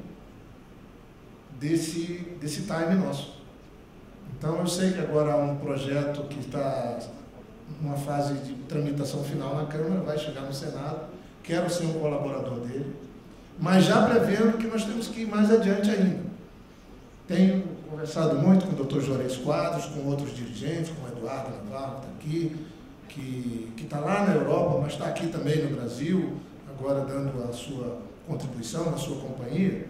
H: desse, desse time nosso. Então, eu sei que agora há um projeto que está numa fase de tramitação final na Câmara, vai chegar no Senado, quero ser um colaborador dele, mas já prevendo que nós temos que ir mais adiante ainda. Tenho conversado muito com o doutor Juarez Quadros, com outros dirigentes, com o Eduardo Navarro, que está aqui, que está lá na Europa, mas está aqui também no Brasil, agora dando a sua contribuição, na sua companhia.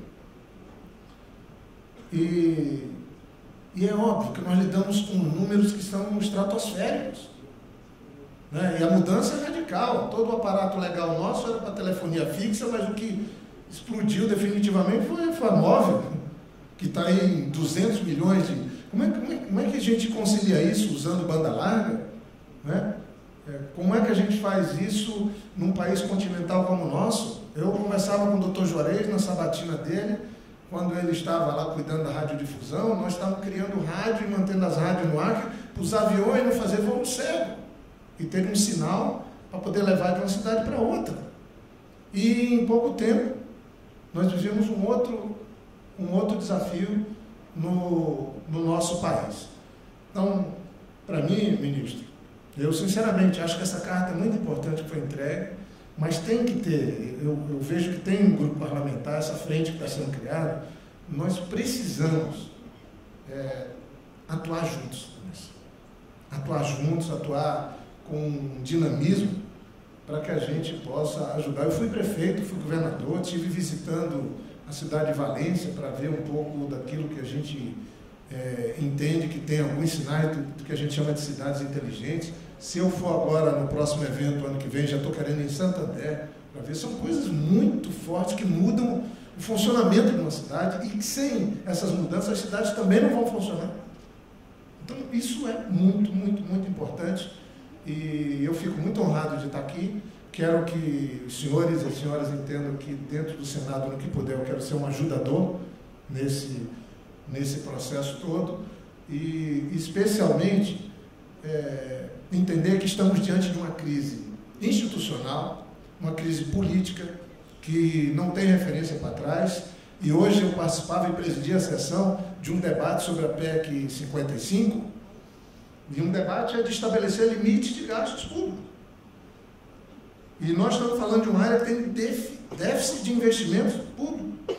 H: E, e é óbvio que nós lidamos com números que são estratosféricos. Né? E a mudança é radical. Todo o aparato legal nosso era para telefonia fixa, mas o que explodiu definitivamente foi, foi a móvel, que está em duzentos milhões de... Como é, como, é, como é que a gente concilia isso usando banda larga? Né? É, como é que a gente faz isso num país continental como o nosso? Eu conversava com o doutor Juarez na sabatina dele, quando ele estava lá cuidando da radiodifusão, nós estávamos criando rádio e mantendo as rádios no ar, para os aviões não fazer voo cego, e ter um sinal para poder levar de uma cidade para outra. E em pouco tempo, nós vivemos um outro, um outro desafio no, no nosso país. Então, para mim, ministro, eu sinceramente acho que essa carta é muito importante que foi entregue, mas tem que ter, eu, eu vejo que tem um grupo parlamentar, essa frente que está sendo criada, nós precisamos é, atuar juntos, atuar juntos, atuar com dinamismo, para que a gente possa ajudar. Eu fui prefeito, fui governador, estive visitando a cidade de Valência para ver um pouco daquilo que a gente é, entende que tem alguns sinais do, do que a gente chama de cidades inteligentes. Se eu for agora no próximo evento, ano que vem, já estou querendo ir em Santander, para ver, são coisas muito fortes que mudam o funcionamento de uma cidade, e que sem essas mudanças as cidades também não vão funcionar. Então, isso é muito, muito, muito importante, e eu fico muito honrado de estar aqui. Quero que os senhores e as senhoras entendam que dentro do Senado, no que puder, eu quero ser um ajudador nesse, nesse processo todo, e especialmente é, entender que estamos diante de uma crise institucional, uma crise política que não tem referência para trás. E hoje eu participava e presidia a sessão de um debate sobre a P E C cinquenta e cinco, e um debate é de estabelecer limites de gastos públicos. E nós estamos falando de uma área que tem déficit de investimentos públicos,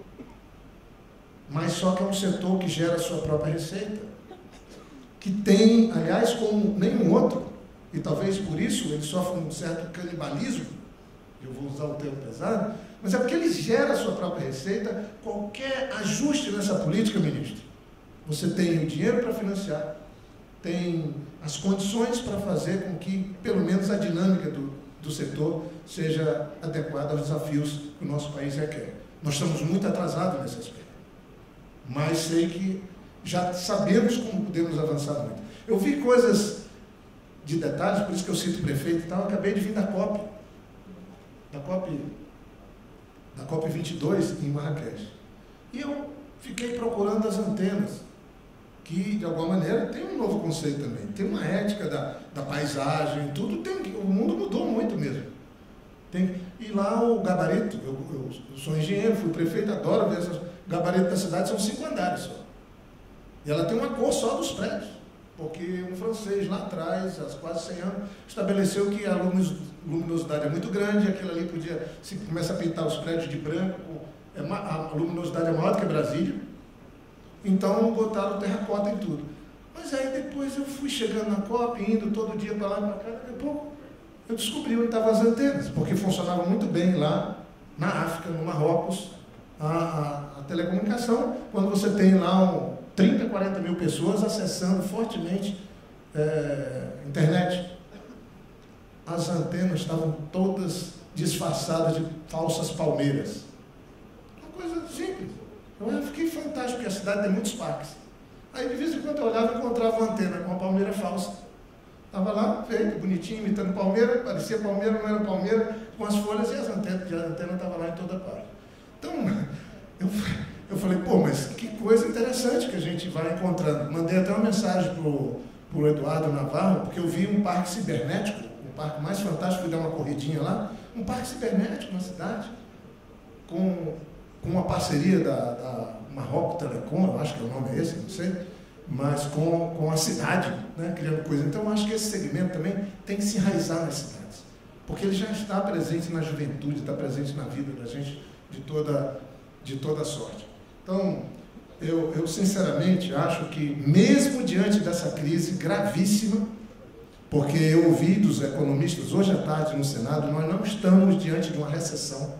H: mas só que é um setor que gera a sua própria receita, que tem, aliás, como nenhum outro, e talvez por isso ele sofre um certo canibalismo, eu vou usar o termo pesado, mas é porque ele gera a sua própria receita. Qualquer ajuste nessa política, ministro, você tem o dinheiro para financiar, tem as condições para fazer com que, pelo menos, a dinâmica do, do setor seja adequada aos desafios que o nosso país requer. Nós estamos muito atrasados nesse aspecto, mas sei que já sabemos como podemos avançar muito. Eu vi coisas de detalhes, por isso que eu cito o prefeito e tal. Eu acabei de vir da COP, da COP, da COP vinte e dois em Marrakech, e eu fiquei procurando as antenas, que de alguma maneira tem um novo conceito também, tem uma ética da, da paisagem, tudo tem, o mundo mudou muito mesmo. Tem, e lá o gabarito, eu, eu, eu sou engenheiro, fui prefeito, adoro ver essas, o gabarito da cidade são cinco andares só. E ela tem uma cor só dos prédios, porque um francês lá atrás, há quase cem anos, estabeleceu que a luminosidade é muito grande, aquilo ali podia, se começa a pintar os prédios de branco, é, a luminosidade é maior do que Brasília, então botaram terracota em tudo. Mas aí depois eu fui chegando na COP, indo todo dia para lá e para cá, daqui a pouco eu descobri onde estavam as antenas, porque funcionava muito bem lá na África, no Marrocos, a, a, a telecomunicação, quando você tem lá um, trinta, quarenta mil pessoas acessando fortemente é, internet. As antenas estavam todas disfarçadas de falsas palmeiras. Uma coisa simples. Eu fiquei fantástico, porque a cidade tem muitos parques. Aí, de vez em quando, eu olhava e encontrava uma antena com uma palmeira falsa. Estava lá, feito, bonitinho, imitando palmeira, parecia palmeira, não era palmeira, com as folhas e as antenas, e a antena estava lá em toda parte. Então, eu, eu falei, pô, mas que coisa interessante que a gente vai encontrando. Mandei até uma mensagem para o Eduardo Navarro, porque eu vi um parque cibernético, o parque mais fantástico, fui dar uma corridinha lá, um parque cibernético na cidade, com, com uma parceria da, da Marrocos Telecom, eu acho que é o nome é esse, não sei, mas com, com a cidade, né, criando coisa. Então, eu acho que esse segmento também tem que se enraizar nas cidades, porque ele já está presente na juventude, está presente na vida da gente de toda, de toda sorte. Então, eu, eu sinceramente acho que, mesmo diante dessa crise gravíssima, porque eu ouvi dos economistas hoje à tarde no Senado, nós não estamos diante de uma recessão.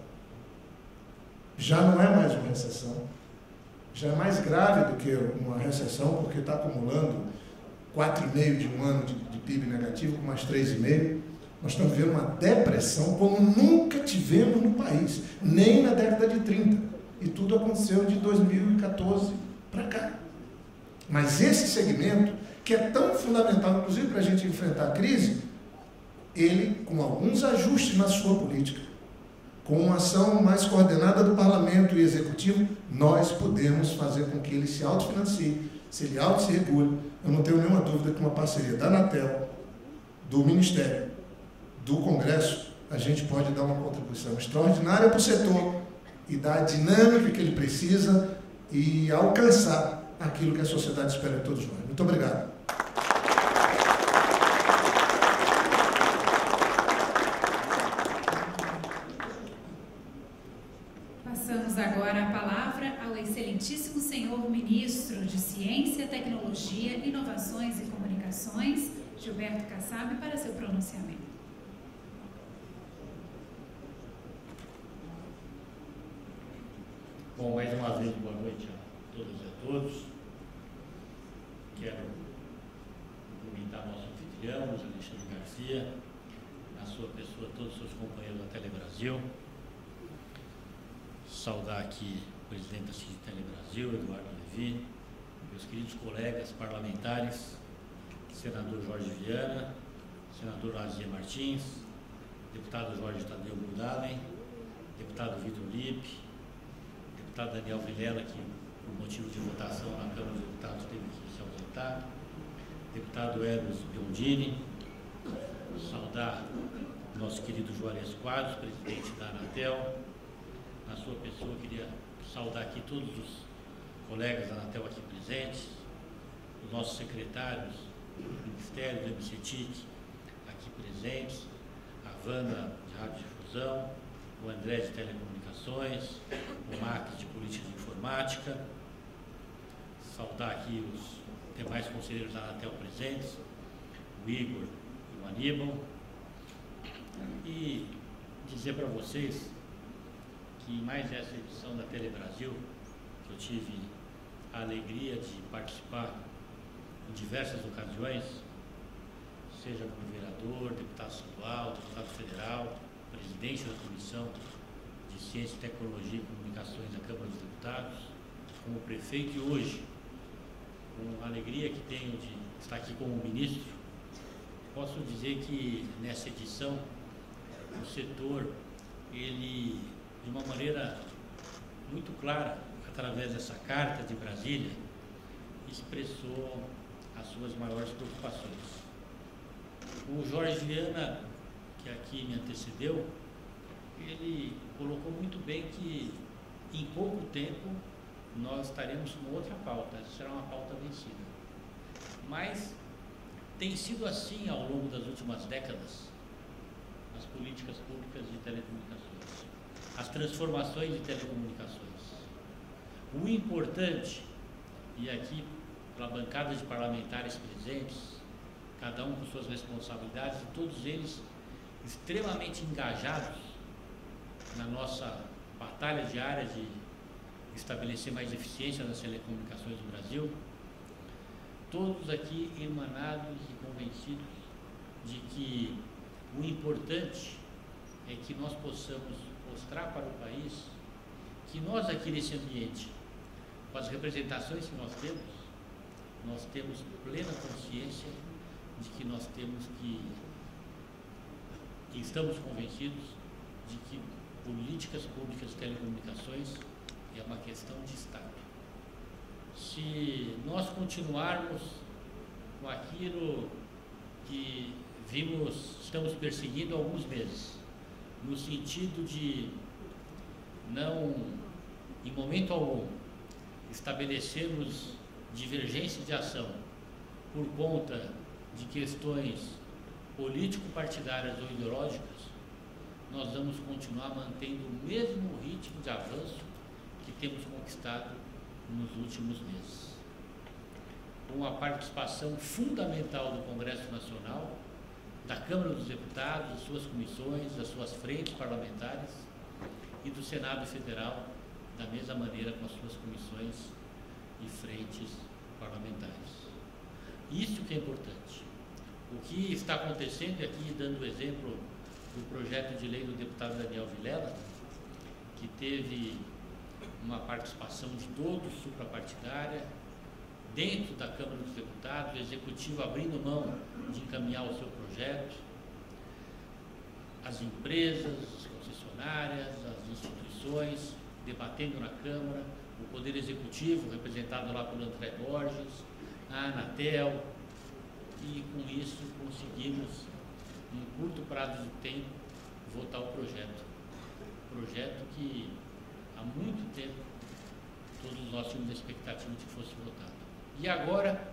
H: Já não é mais uma recessão. Já é mais grave do que uma recessão, porque está acumulando quatro vírgula cinco de um ano de, de P I B negativo, com mais três vírgula cinco. Nós estamos vivendo uma depressão como nunca tivemos no país, nem na década de trinta. E tudo aconteceu de dois mil e quatorze para cá. Mas esse segmento, que é tão fundamental, inclusive para a gente enfrentar a crise, ele, com alguns ajustes na sua política, com uma ação mais coordenada do Parlamento e Executivo, nós podemos fazer com que ele se autofinancie, se ele auto se regule. Eu não tenho nenhuma dúvida que uma parceria da Anatel, do Ministério, do Congresso, a gente pode dar uma contribuição extraordinária para o setor e dar a dinâmica que ele precisa e alcançar aquilo que a sociedade espera de todos nós. Muito obrigado.
A: Passamos agora a palavra ao excelentíssimo senhor ministro de Ciência, Tecnologia, Inovações e Comunicações, Gilberto Kassab, para seu pronunciamento.
I: Bom, mais uma vez, boa noite a todas e a todos. Quero cumprimentar nosso anfitrião, Luiz Alexandre Garcia, na sua pessoa, todos os seus companheiros da Telebrasil. Saudar aqui o presidente da C I D Telebrasil, Eduardo Levi, meus queridos colegas parlamentares, senador Jorge Viana, senador Lazier Martins, deputado Jorge Tadeu Burdalen, deputado Vitor Lippe, deputado Daniel Vilela, que por motivo de votação na Câmara dos Deputados teve que se ausentar, deputado Eros Biondini, saudar nosso querido Juarez Quadros, presidente da Anatel. Na sua pessoa, queria saudar aqui todos os colegas da Anatel aqui presentes, os nossos secretários do Ministério, do M C T I C aqui presentes, a Wanda de Radiodifusão, o André de Telecomunicações, o Marcos de Política de Informática, saudar aqui os demais conselheiros da Anatel presentes, o Igor e o Aníbal, e dizer para vocês que em mais essa edição da Telebrasil, que eu tive a alegria de participar em diversas ocasiões, seja como vereador, deputado estadual, deputado federal, presidente da Comissão de Ciência, Tecnologia e Comunicações da Câmara dos Deputados, como prefeito, e hoje, com a alegria que tenho de estar aqui como ministro, posso dizer que nessa edição o setor, ele, de uma maneira muito clara, através dessa carta de Brasília, expressou as suas maiores preocupações. O Jorge Viana, que aqui me antecedeu, ele colocou muito bem que em pouco tempo nós estaremos com outra pauta, será uma pauta vencida. Mas tem sido assim ao longo das últimas décadas as políticas públicas de telecomunicações, as transformações de telecomunicações. O importante, e aqui pela bancada de parlamentares presentes, cada um com suas responsabilidades, e todos eles extremamente engajados na nossa batalha diária de estabelecer mais eficiência nas telecomunicações do Brasil, todos aqui emanados e convencidos de que o importante é que nós possamos mostrar para o país que nós aqui nesse ambiente, com as representações que nós temos, nós temos plena consciência de que nós temos que, e estamos convencidos de que políticas públicas de telecomunicações é uma questão de Estado. Se nós continuarmos com aquilo que vimos, estamos perseguindo há alguns meses, no sentido de não, em momento algum, estabelecermos divergência de ação por conta de questões político-partidárias ou ideológicas, nós vamos continuar mantendo o mesmo ritmo de avanço que temos conquistado nos últimos meses. Com a participação fundamental do Congresso Nacional, da Câmara dos Deputados, das suas comissões, das suas frentes parlamentares e do Senado Federal, da mesma maneira com as suas comissões e frentes parlamentares. Isso que é importante. O que está acontecendo aqui, dando o exemplo do projeto de lei do deputado Daniel Vilela, que teve uma participação de todos suprapartidária, dentro da Câmara dos Deputados, o Executivo abrindo mão de encaminhar o seu projeto, as empresas, as concessionárias, as instituições, debatendo na Câmara, o Poder Executivo, representado lá pelo André Borges, a Anatel, e com isso conseguimos, em curto prazo de tempo, votar o projeto. Projeto que há muito tempo todos nós tínhamos a expectativa de que fosse votado. E agora,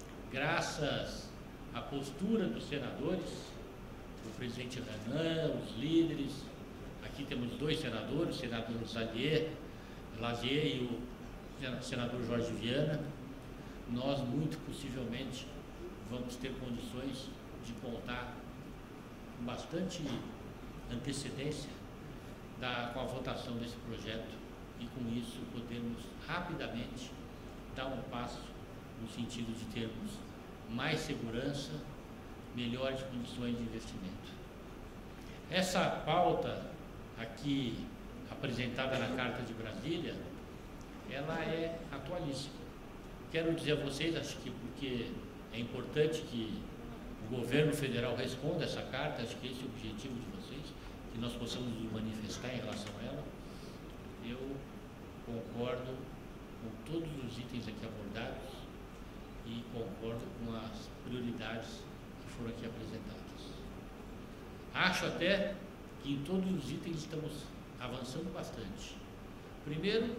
I: graças à postura dos senadores, o presidente Renan, os líderes, aqui temos dois senadores, o senador Lazier, Lazier e o senador Jorge Viana, nós muito possivelmente vamos ter condições de contar com bastante antecedência da, com a votação desse projeto e com isso podemos rapidamente dar um passo no sentido de termos mais segurança, melhores condições de investimento. Essa pauta aqui apresentada na Carta de Brasília, ela é atualíssima. Quero dizer a vocês, acho que porque é importante que o governo federal responda essa carta, acho que esse é o objetivo de vocês, que nós possamos nos manifestar em relação a ela. Eu concordo com todos os itens aqui abordados e concordo com as prioridades que foram aqui apresentadas. Acho até que em todos os itens estamos avançando bastante. Primeiro,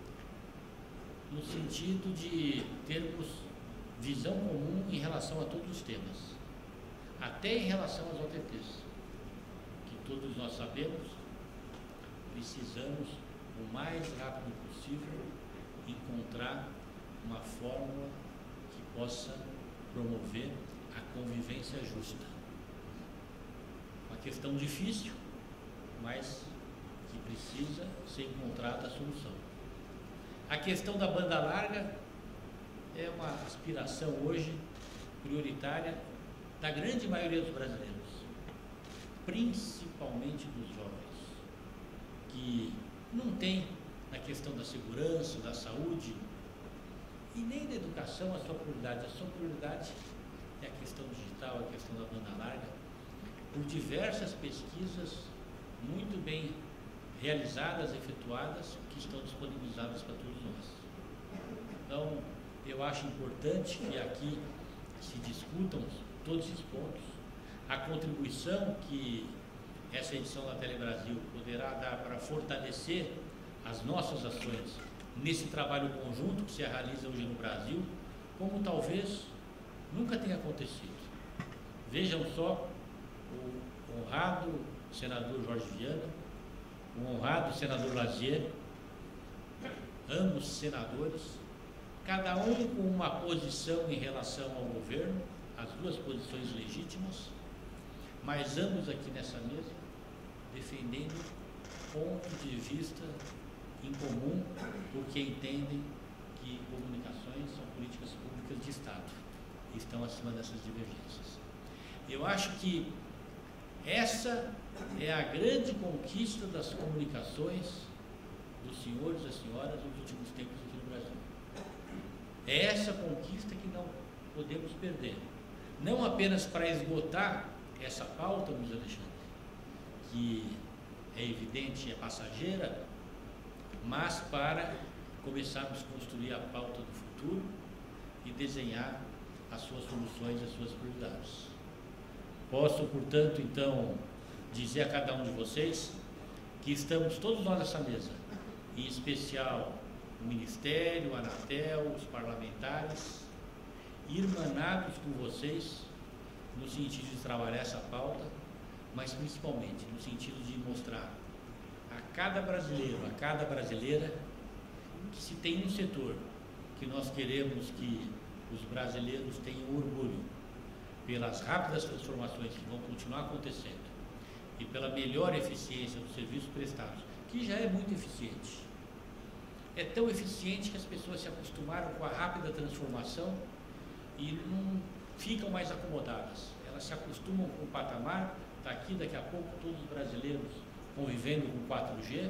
I: no sentido de termos visão comum em relação a todos os temas, até em relação às O T Ts, que todos nós sabemos, precisamos, o mais rápido possível, encontrar uma fórmula que possa promover a convivência justa. Uma questão difícil, mas que precisa ser encontrada a solução. A questão da banda larga é uma aspiração hoje prioritária da grande maioria dos brasileiros, principalmente dos jovens, que não tem na questão da segurança, da saúde e nem da educação a sua prioridade. A sua prioridade é a questão digital, a questão da banda larga, por diversas pesquisas muito bem realizadas, efetuadas, que estão disponibilizadas para todos nós. Então, eu acho importante que aqui se discutam todos esses pontos. A contribuição que essa edição da Telebrasil poderá dar para fortalecer as nossas ações nesse trabalho conjunto que se realiza hoje no Brasil, como talvez nunca tenha acontecido. Vejam só o honrado senador Jorge Viana, o honrado senador Lazier, ambos senadores, cada um com uma posição em relação ao governo, as duas posições legítimas, mas ambos aqui nessa mesa defendendo pontos de vista em comum, porque entendem que comunicações são políticas públicas de Estado e estão acima dessas divergências. Eu acho que essa é a grande conquista das comunicações dos senhores e das senhoras nos últimos tempos aqui no Brasil. É essa conquista que não podemos perder. Não apenas para esgotar essa pauta, Luiz Alexandre, que é evidente, é passageira, mas para começarmos a construir a pauta do futuro e desenhar as suas soluções e as suas prioridades. Posso, portanto, então, dizer a cada um de vocês que estamos todos nós nessa mesa, em especial o Ministério, a Anatel, os parlamentares, irmanados com vocês no sentido de trabalhar essa pauta, mas principalmente no sentido de mostrar a cada brasileiro, a cada brasileira, que se tem um setor que nós queremos que os brasileiros tenham orgulho pelas rápidas transformações que vão continuar acontecendo e pela melhor eficiência dos serviços prestados, que já é muito eficiente. É tão eficiente que as pessoas se acostumaram com a rápida transformação e não ficam mais acomodadas. Elas se acostumam com o patamar, está aqui daqui a pouco todos os brasileiros convivendo com quatro G.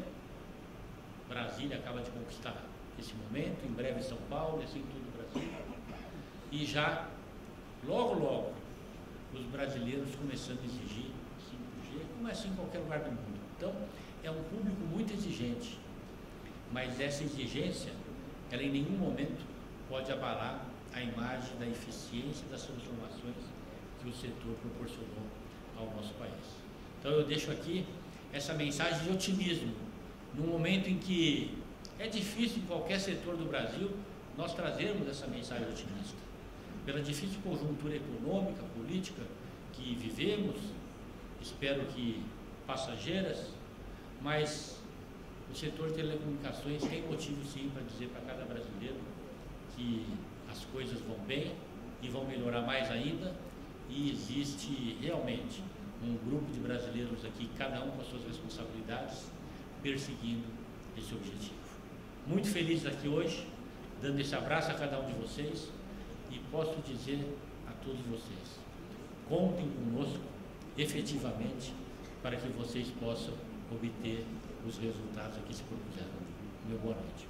I: Brasília acaba de conquistar esse momento, em breve São Paulo, e assim tudo o Brasil. E já, logo, logo, os brasileiros começando a exigir cinco G, como é assim em qualquer lugar do mundo. Então, é um público muito exigente, mas essa exigência, ela em nenhum momento pode abalar a imagem da eficiência das transformações que o setor proporcionou ao nosso país. Então, eu deixo aqui essa mensagem de otimismo, num momento em que é difícil em qualquer setor do Brasil nós trazermos essa mensagem otimista. Pela difícil conjuntura econômica, política que vivemos, espero que passageiras, mas o setor de telecomunicações tem motivo sim para dizer para cada brasileiro que as coisas vão bem e vão melhorar mais ainda, e existe realmente um grupo de brasileiros aqui, cada um com as suas responsabilidades, perseguindo esse objetivo. Muito feliz aqui hoje, dando esse abraço a cada um de vocês, e posso dizer a todos vocês, contem conosco efetivamente para que vocês possam obter os resultados a que se propuseram. Meu boa noite.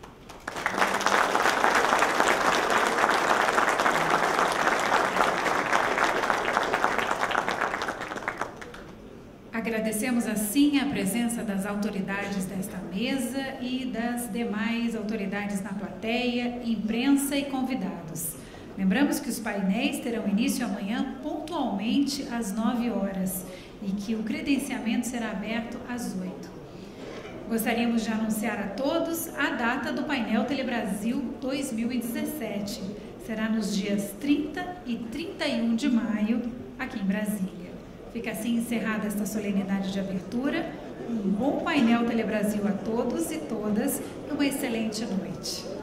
A: Agradecemos assim a presença das autoridades desta mesa e das demais autoridades na plateia, imprensa e convidados. Lembramos que os painéis terão início amanhã pontualmente às nove horas e que o credenciamento será aberto às oito. Gostaríamos de anunciar a todos a data do painel Telebrasil dois mil e dezessete. Será nos dias trinta e trinta e um de maio, aqui em Brasília. Fica assim encerrada esta solenidade de abertura. Um bom painel Telebrasil a todos e todas e uma excelente noite.